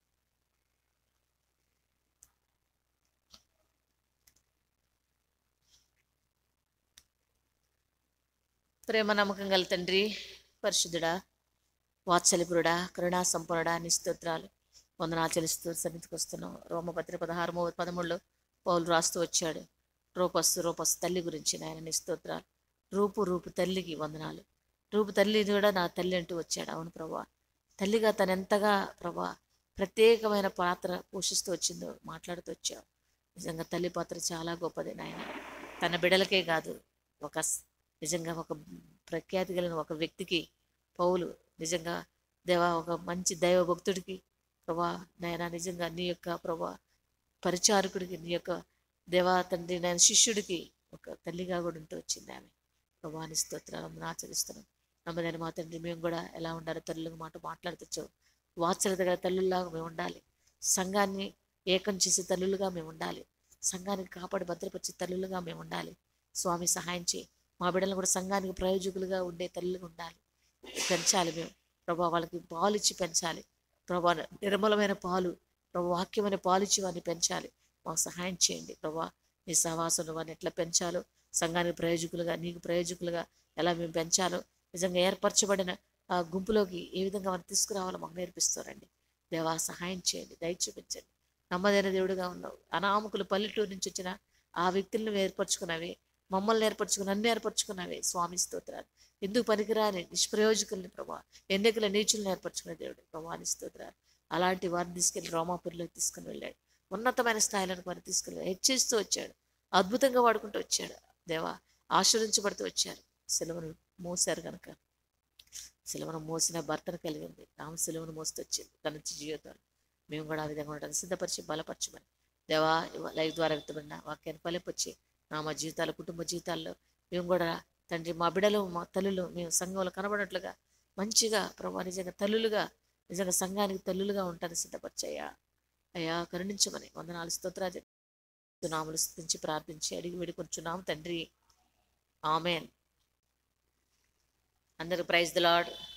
Speaker 1: ప్రేమ నమ్మకం గల తండ్రి, పరిశుద్ధుడా, వాత్సల్యపురుడా, కరుణా సంపన్నుడా, నీ స్తోత్రాలు, వందనాలు చెల్లిస్తూ సన్నిధికి వస్తున్నాం. రోమపత్రిక 16:13 పౌలు రాస్తూ వచ్చాడు. రూపస్సు తల్లి గురించి నాయన నీ స్తోత్రాలు. రూపు తల్లికి వందనాలు. రూపు తల్లి కూడా నా తల్లి అంటూ వచ్చాడు. అవును ప్రభా, తల్లిగా తనెంతగా ప్రభా ప్రత్యేకమైన పాత్ర పోషిస్తూ వచ్చిందో మాట్లాడుతూ వచ్చావు. నిజంగా తల్లి పాత్ర చాలా గొప్పది నాయన. తన బిడలకే కాదు, ఒక నిజంగా ఒక ప్రఖ్యాతి కలిగిన ఒక వ్యక్తికి పౌలు నిజంగా దేవా, ఒక మంచి దైవ భక్తుడికి ప్రభా నాయన, నిజంగా నీ యొక్క ప్రభా పరిచారకుడికి, నీ యొక్క దేవా తండ్రి నేను శిష్యుడికి ఒక తల్లిగా కూడా ఉంటూ వచ్చింది ఆమె. ప్రభాని స్తోత్రాలను ఆచరిస్తున్నాం. నమ్మదని మా తండ్రి, మేము కూడా ఎలా ఉండాలి తల్లులకు మాట మాట్లాడుతూ వాత్సల్యత గల తల్లుల్లాగా మేము ఉండాలి. సంఘాన్ని ఏకం చేసే తల్లులుగా మేము ఉండాలి. సంఘానికి కాపాడి భద్రపరిచే తల్లులుగా మేము ఉండాలి. స్వామి సహాయం చేయి. మా బిడ్డలను కూడా సంఘానికి ప్రయోజకులుగా ఉండే తల్లులుగా ఉండాలి. పెంచాలి మేము ప్రభా, వాళ్ళకి పాలు ఇచ్చి పెంచాలి ప్రభా, నిర్మలమైన పాలు ప్రభా, వాక్యమైన పాలు ఇచ్చి వారిని పెంచాలి. మాకు సహాయం చేయండి ప్రభా. నీ సహవాసంలో వారిని ఎట్లా పెంచాలో, సంఘానికి ప్రయోజకులుగా, నీకు ప్రయోజకులుగా ఎలా మేము పెంచాలో, నిజంగా ఏర్పరచబడిన ఆ గుంపులోకి ఏ విధంగా వారిని తీసుకురావాలో మాకు నేర్పిస్తారండి. దేవా సహాయం చేయండి, దయ చూపించండి. నమ్మదైన దేవుడుగా ఉన్నావు. అనామకులు పల్లెటూరు నుంచి వచ్చిన ఆ వ్యక్తులను ఏర్పరచుకున్నవి, మమ్మల్ని ఏర్పరచుకుని నన్ను ఏర్పరచుకున్నవే. స్వామి స్తోత్రాలు. ఎందుకు పనికిరాని నిష్ప్రయోజకుల్ని ప్రభా, ఎన్నికల నీచులను ఏర్పరచుకునే దేవుడు ప్రభాని స్తోత్రాలు. అలాంటి వారిని తీసుకెళ్లి రోమాపురిలోకి తీసుకుని వెళ్ళాడు. ఉన్నతమైన స్థాయిలను వారిని తీసుకుని హెచ్చిస్తూ వచ్చాడు. అద్భుతంగా వాడుకుంటూ వచ్చాడు. దేవా ఆశీర్వించబడుతూ వచ్చారు. సిలువను మోసారు కనుక సిలువను మోసిన భర్తను కలిగింది. ఆమె సిలువను మోస్తూ వచ్చింది తన జీవితాలు. మేము కూడా ఆ విధంగా ఉండడం సిద్ధపరిచి బలపరచమని దేవా, లైవ్ ద్వారా వ్యక్తపడిన వాక్యాన్ని ఫలింపొచ్చి మా జీవితాలు, కుటుంబ జీవితాల్లో మేము కూడా తండ్రి, మా బిడలు, మా తల్లులు మేము సంఘంలో కనబడినట్లుగా మంచిగా ప్రభా నిజంగా తల్లులుగా, నిజంగా సంఘానికి తల్లులుగా ఉంటాను సిద్ధపరిచయ్యా. అయ్యా కరుణించమని వందనాలు స్తోత్రాలు నామలు స్తుతించి ప్రార్థించి అడిగి వేడుకొంచున్నాము తండ్రి. ఆమెన్. అందరూ ప్రైజ్ ది లార్డ్.